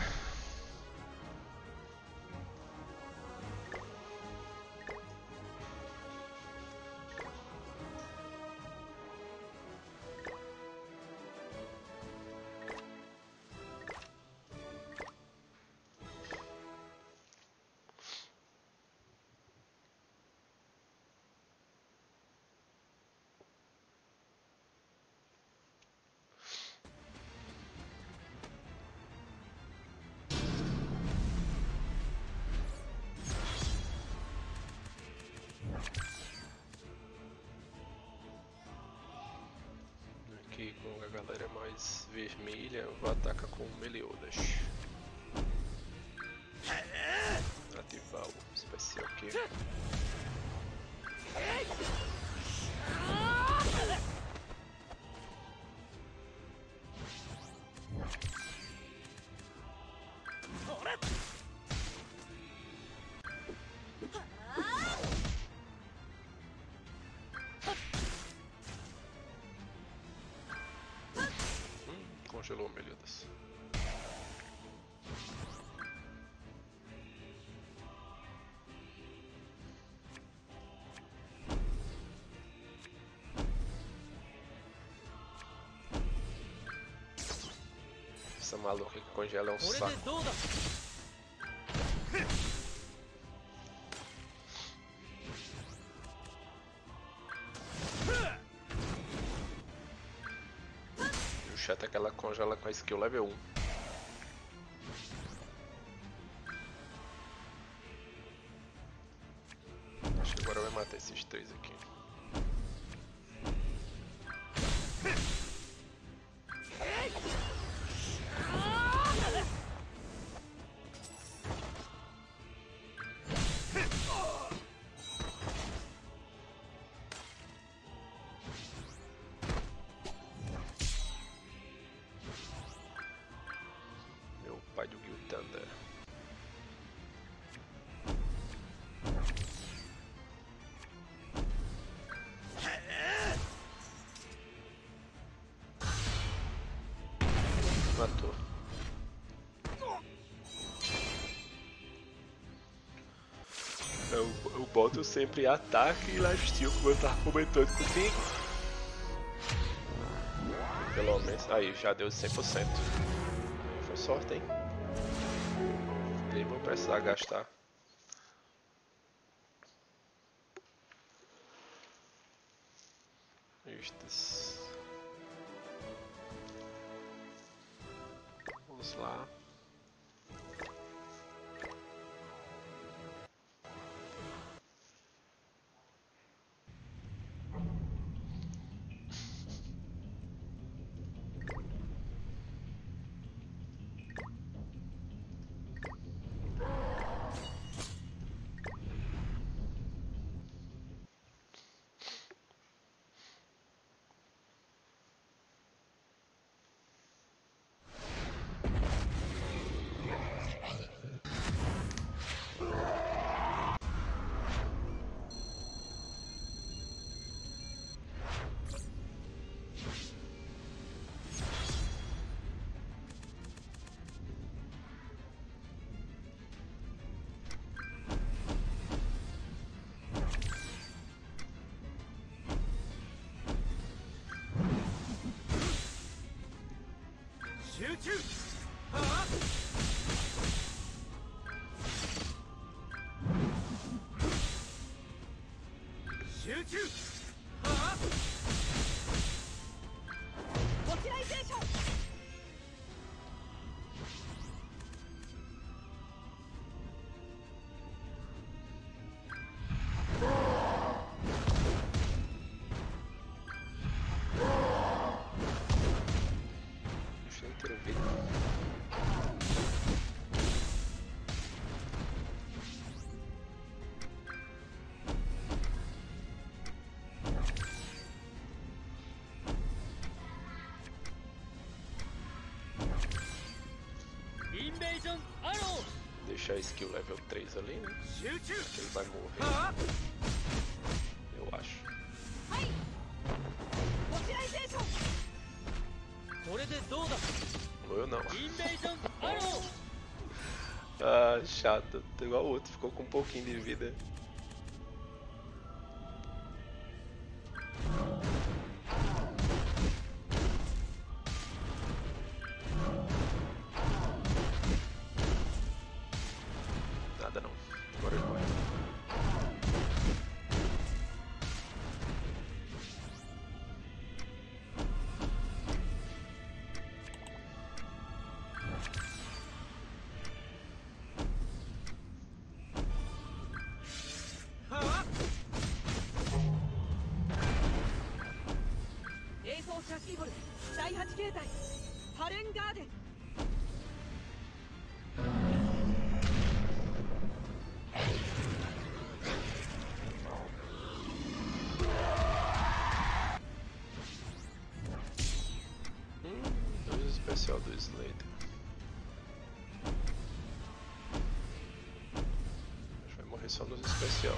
Aqui com a galera mais vermelha, eu vou atacar com o Meliodas. Ativar o especial aqui. Congelou o Meliodas. Essa maluca que congela é um saco. O chato é que ela congela com a skill level 1. Acho que agora vai matar esses três aqui. Pai do Gil Thunder. Eu boto sempre ataque e lifesteal, como eu tava comentando contigo. Pelo menos. Aí, já deu 100%. Foi sorte, hein? Nem vou precisar gastar. Estes. Vamos lá. Deixar a skill level 3 ali, né? Ele vai morrer. Eu acho. Ou eu não. Ah, chato. Igual o outro, ficou com um pouquinho de vida. Nada não. Agora ele morre. Especial do Slater. Vai morrer só nos especial.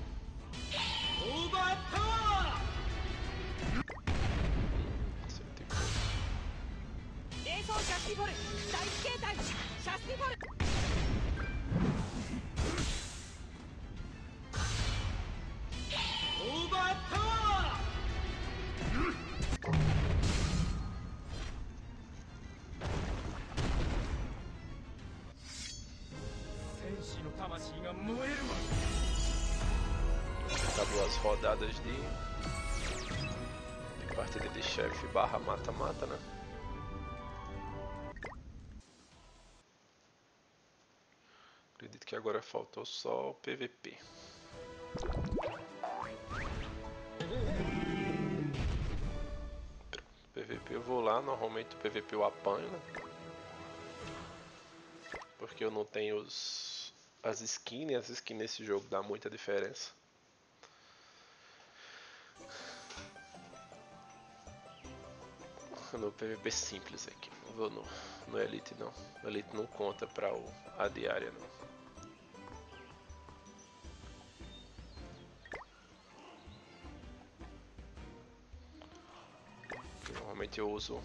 Tá 2 rodadas de partida de chefe barra mata-mata, né? Acredito que agora faltou só o PVP. PVP eu vou lá, normalmente o PVP eu apanho, né? Porque eu não tenho as skins, as skins nesse jogo dá muita diferença. No PVP simples aqui, não vou no Elite não. O Elite não conta pra a diária não. Normalmente eu uso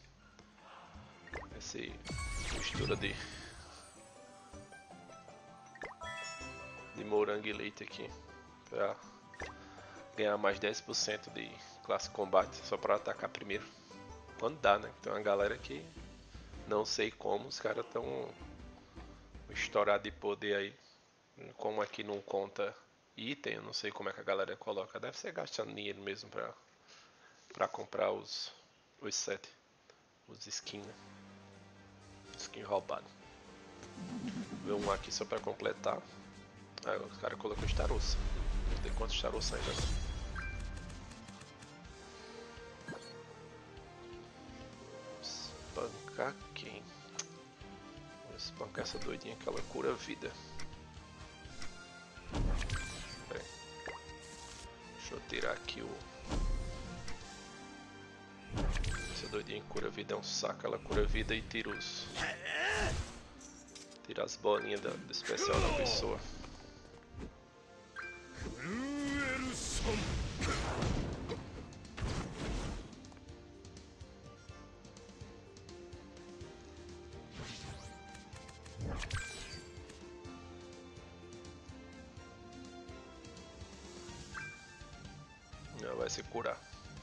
essa mistura de morango e leite aqui. Pra ganhar mais 10% de classe combate. Só pra atacar primeiro. Quando dá, né? Tem uma galera que não sei como. Os caras tão estourados de poder aí. Como aqui não conta item, eu não sei como é que a galera coloca. Deve ser gastando dinheiro mesmo pra comprar os sets. Os skins, né? Skin roubado. Vou ver um aqui só pra completar. Aí o cara colocou estarossa. Não tem quantos estarossa ainda não. Espancar quem? Vou espancar essa doidinha que ela cura vida. Pera aí. Deixa eu tirar aqui o... Essa doidinha que cura vida é um saco. Ela cura vida e tira os... Tira as bolinhas do especial da pessoa. Ela vai se curar.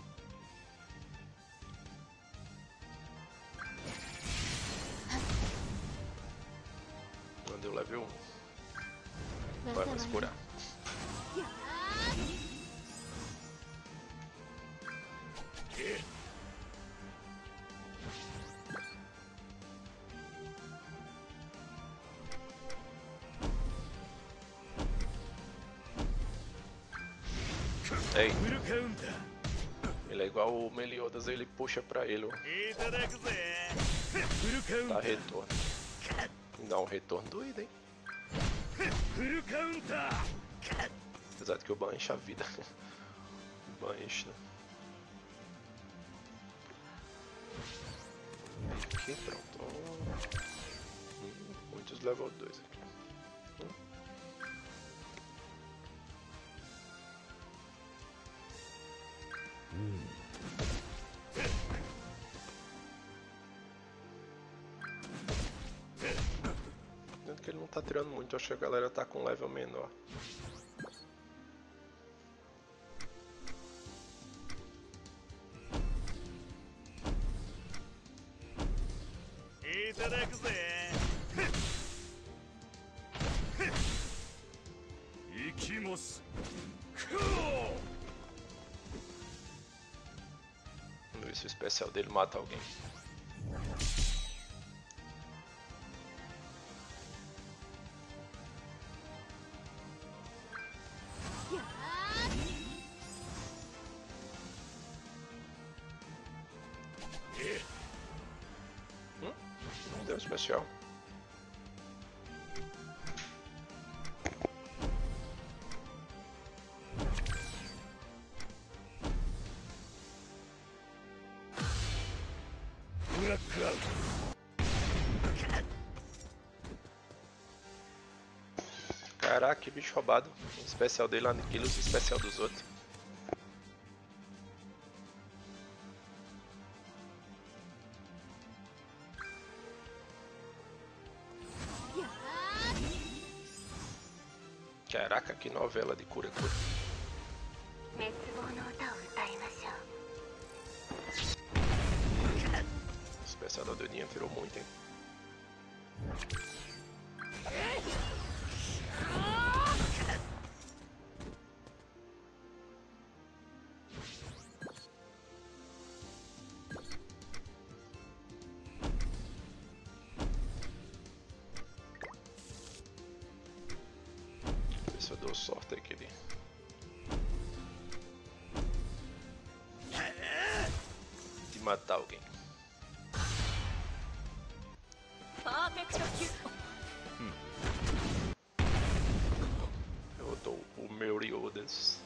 Deu level 1. Vai se curar. Ei. Ele é igual o Meliodas, ele puxa pra ele. Dá retorno. Dá um retorno doido, hein? Apesar de que o ban enche a vida. O ban enche, né? Aqui, pronto. Muitos level 2 aqui. Vendo que ele não tá tirando muito, acho que a galera tá com level menor. Vamos ver se o especial dele mata alguém. Não deu especial. Caraca, que bicho roubado. O especial dele aniquila os especial dos outros. Caraca, que novela de cura-cura. O especial da doidinha virou muito, hein? Ver se eu dou sorte aqui de matar alguém. Eu dou o Meliodas.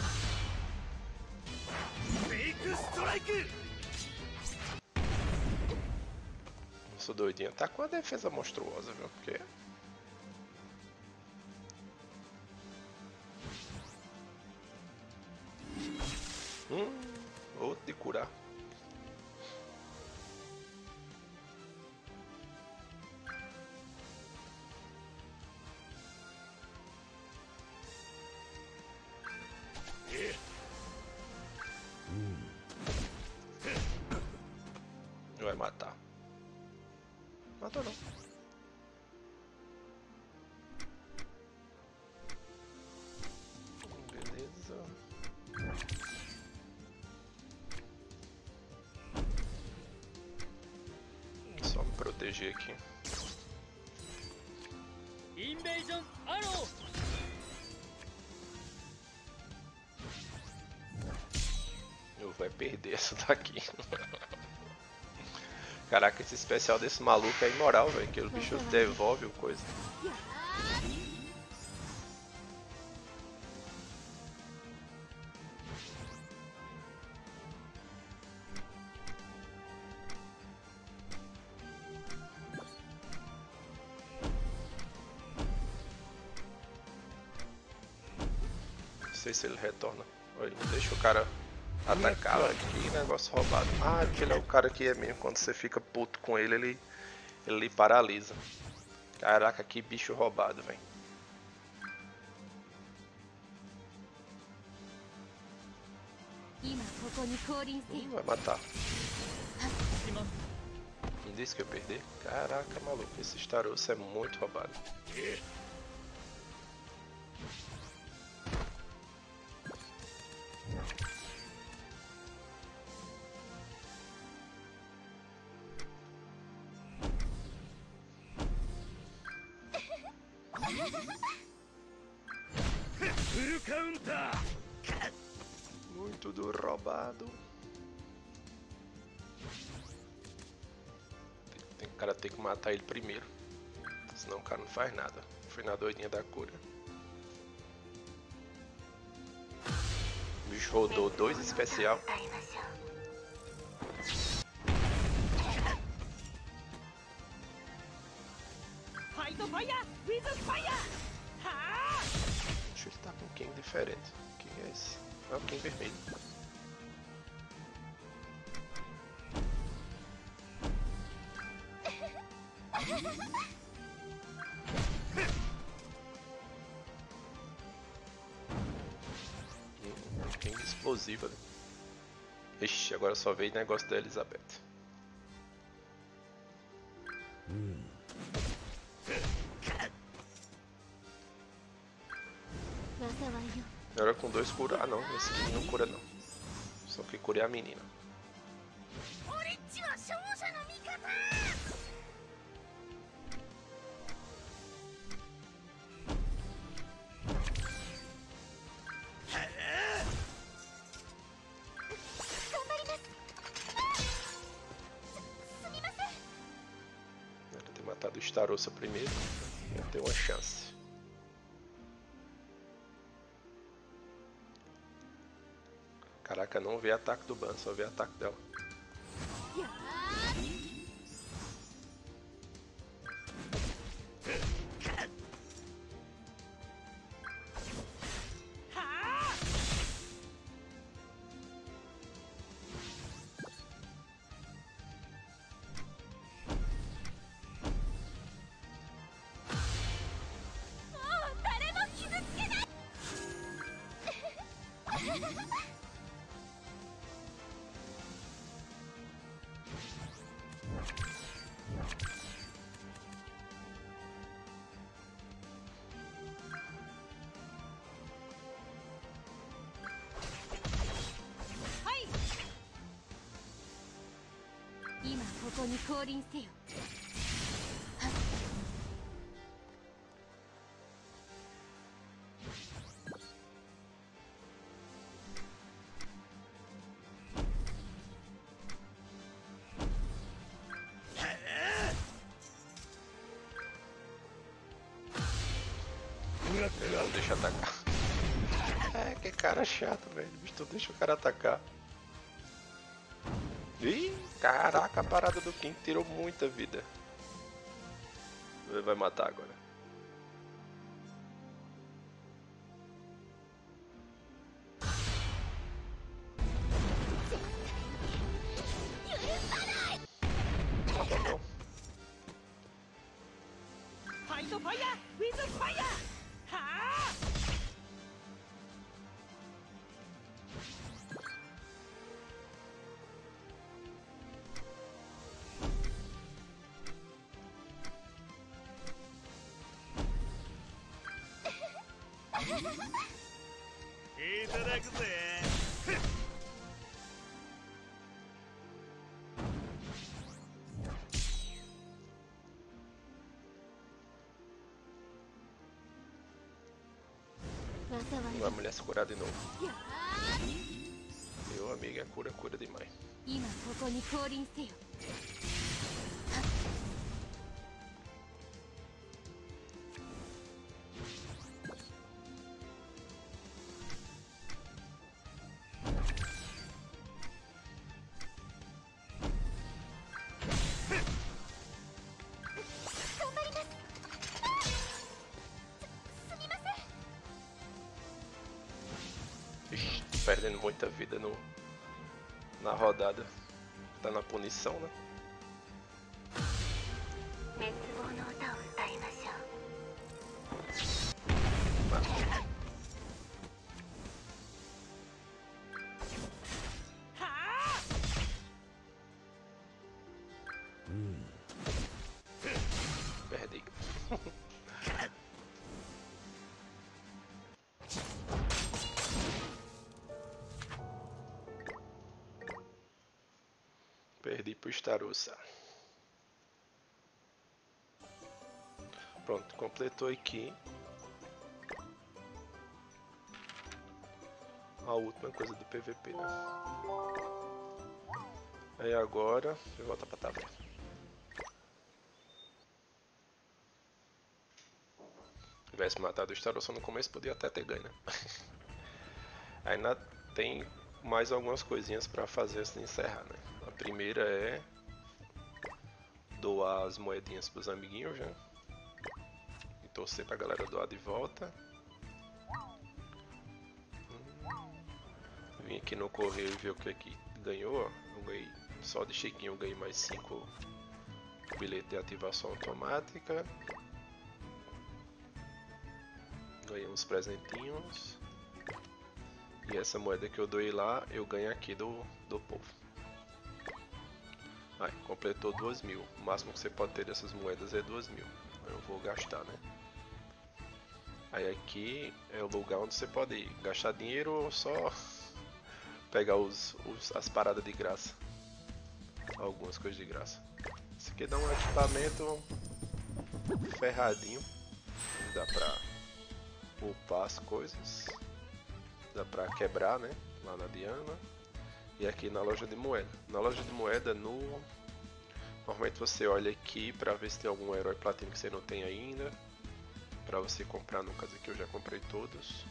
Nossa, doidinha tá com a defesa monstruosa, viu? Porque outro de curar. matar. Matou não. Beleza. Só me proteger aqui. Invasion Arrow! Eu vou perder essa daqui. Caraca, esse especial desse maluco é imoral, velho. Que o bicho devolve o coisa. Não sei se ele retorna. Olha, deixa o cara atacar, velho. Que negócio roubado. Ah, porque ele é o cara que é mesmo. Quando você fica puto com ele, ele lhe paralisa. Caraca, que bicho roubado, velho. Vai matar. Não disse que eu ia perder? Caraca, maluco. Esse Starosso é muito roubado. Full counter! Muito do roubado. O cara tem que matar ele primeiro. Senão o cara não faz nada. Foi na doidinha da cura. O bicho rodou 2 especial. Fight fire with fire! Ha! Deixa ele tá com um King diferente. Quem é esse? É o King vermelho. King explosiva, né? Ixi, agora só veio negócio da Elizabeth. Agora com 2 cura. Ah não, esse aqui não cura não. Só que cura é a menina. Era ter matado o Starossa primeiro. Ia ter uma chance. Caraca, não vê ataque do Ban, só vê ataque dela. Não deixa atacar. É, que cara chato, velho. O bicho não deixa o cara atacar. Ih, caraca, a parada do King tirou muita vida. Ele vai matar agora. Não. Fight fire with fire! Ha! いただくぜ。 A mulher se curar de novo. Meu amigo, é cura demais. 今ここに降臨せよ。 Ixi, perdendo muita vida na rodada. Tá na punição, né? 滅亡の歌を歌いましょう。 Perdi. Perdi pro Starossa. Pronto, completou aqui a última coisa do PVP, né? Aí agora eu volto pra taverna. Se tivesse matado o Starossa no começo, podia até ter ganho, né? Ainda tem mais algumas coisinhas pra fazer antes de encerrar, né? A primeira é doar as moedinhas pros amiguinhos, né? E torcer pra galera doar de volta. Vim aqui no correio e ver o que aqui ganhou, ó. Eu ganhei, só de Chiquinho eu ganhei mais 5 bilhetes de ativação automática. Ganhei uns presentinhos. E essa moeda que eu doei lá, eu ganho aqui do povo. Aí, completou 2.000. O máximo que você pode ter dessas moedas é 2.000. Eu vou gastar, né? Aí aqui é o lugar onde você pode gastar dinheiro ou só pegar as paradas de graça. Algumas coisas de graça. Isso aqui dá um equipamento ferradinho. Dá pra upar as coisas. Dá pra quebrar, né? Lá na Diana. E aqui na loja de moeda. Na loja de moeda, normalmente você olha aqui pra ver se tem algum herói platino que você não tem ainda. Pra você comprar, no caso aqui eu já comprei todos.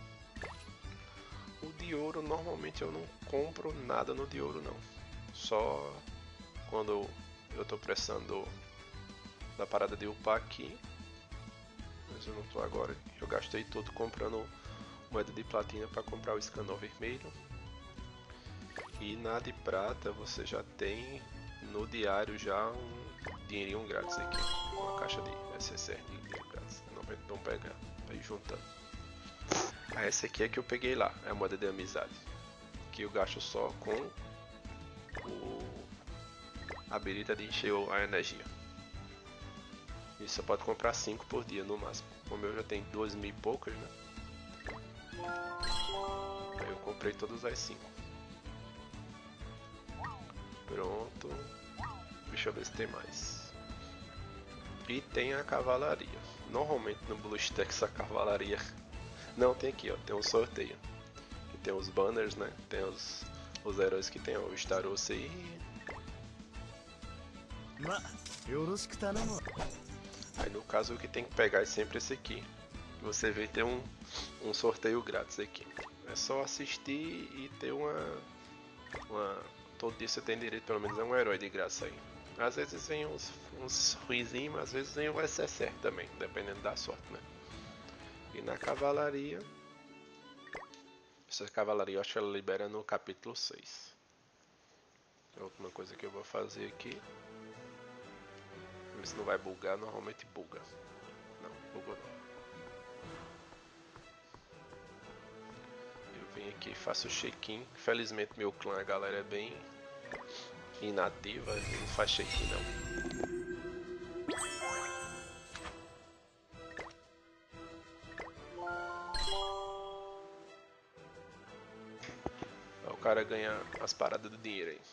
O de ouro, normalmente eu não compro nada no de ouro não. Só quando eu tô precisando da parada de upar aqui. Mas eu não tô agora. Eu gastei tudo comprando moeda de platina para comprar o escanor vermelho. E na de prata você já tem no diário já um dinheirinho grátis aqui. Uma caixa de SSR de dinheiro grátis. Normalmente não pega pra ir juntando. Ah, essa aqui é que eu peguei lá, é a moeda de amizade. Que eu gasto só com a habilita de encher a energia. E só pode comprar 5 por dia no máximo. Como eu já tenho 2.000 e poucas, né? Aí eu comprei todas as 5. Pronto. Deixa eu ver se tem mais. E tem a cavalaria. Normalmente no BlueStacks a cavalaria... Não, tem aqui, ó. Tem um sorteio. Que tem os banners, né? Tem os heróis que tem o Starossa aí. Aí no caso o que tem que pegar é sempre esse aqui. Você vê ter um sorteio grátis aqui. É só assistir e ter todo dia você tem direito pelo menos a um herói de graça aí. Às vezes vem uns ruizinhos, às vezes vem o SSR também, dependendo da sorte, né? E na cavalaria... Essa cavalaria eu acho que ela libera no capítulo 6. A última coisa que eu vou fazer aqui. Ver se não vai bugar, normalmente buga. Não, bugou não. Eu venho aqui e faço o check-in. Infelizmente meu clã, a galera é bem inativa, não faz check-in não. cara ganha as paradas do dinheiro aí.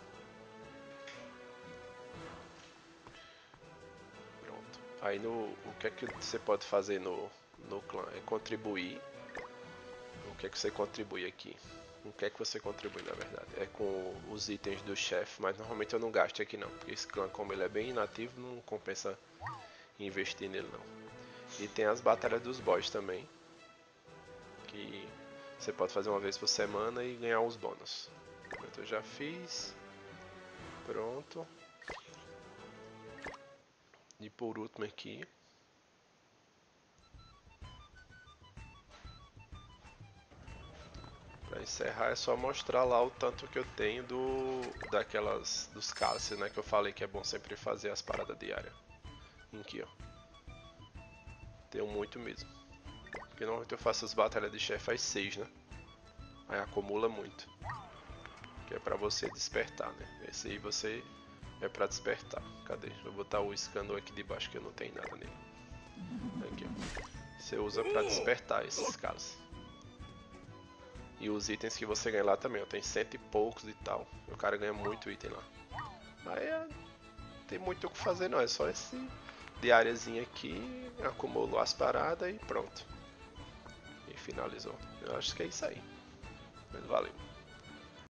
Pronto. Aí o que é que você pode fazer no clã? É contribuir. O que é que você contribui aqui? O que é que você contribui na verdade? É com os itens do chefe, mas normalmente eu não gasto aqui não. Porque esse clã, como ele é bem inativo, não compensa investir nele não. E tem as batalhas dos boss também. Que você pode fazer uma vez por semana e ganhar uns bônus. Eu já fiz. Pronto. E por último aqui. Pra encerrar é só mostrar lá o tanto que eu tenho dos cálices, né? Que eu falei que é bom sempre fazer as paradas diárias. Aqui, ó. Tenho muito mesmo. Porque normalmente eu faço as batalhas de chefe às 6, né? Aí acumula muito. Que é pra você despertar, né? Esse aí você é pra despertar. Cadê? Vou botar o escândalo aqui de baixo que eu não tenho nada nele. Aqui, ó. Você usa pra despertar esses cálices. E os itens que você ganha lá também, ó. Tem 100 e poucos e tal. O cara ganha muito item lá. Aí tem muito o que fazer não. É só esse diáriozinho aqui. Acumulou as paradas e pronto. E finalizou. Eu acho que é isso aí. Mas valeu.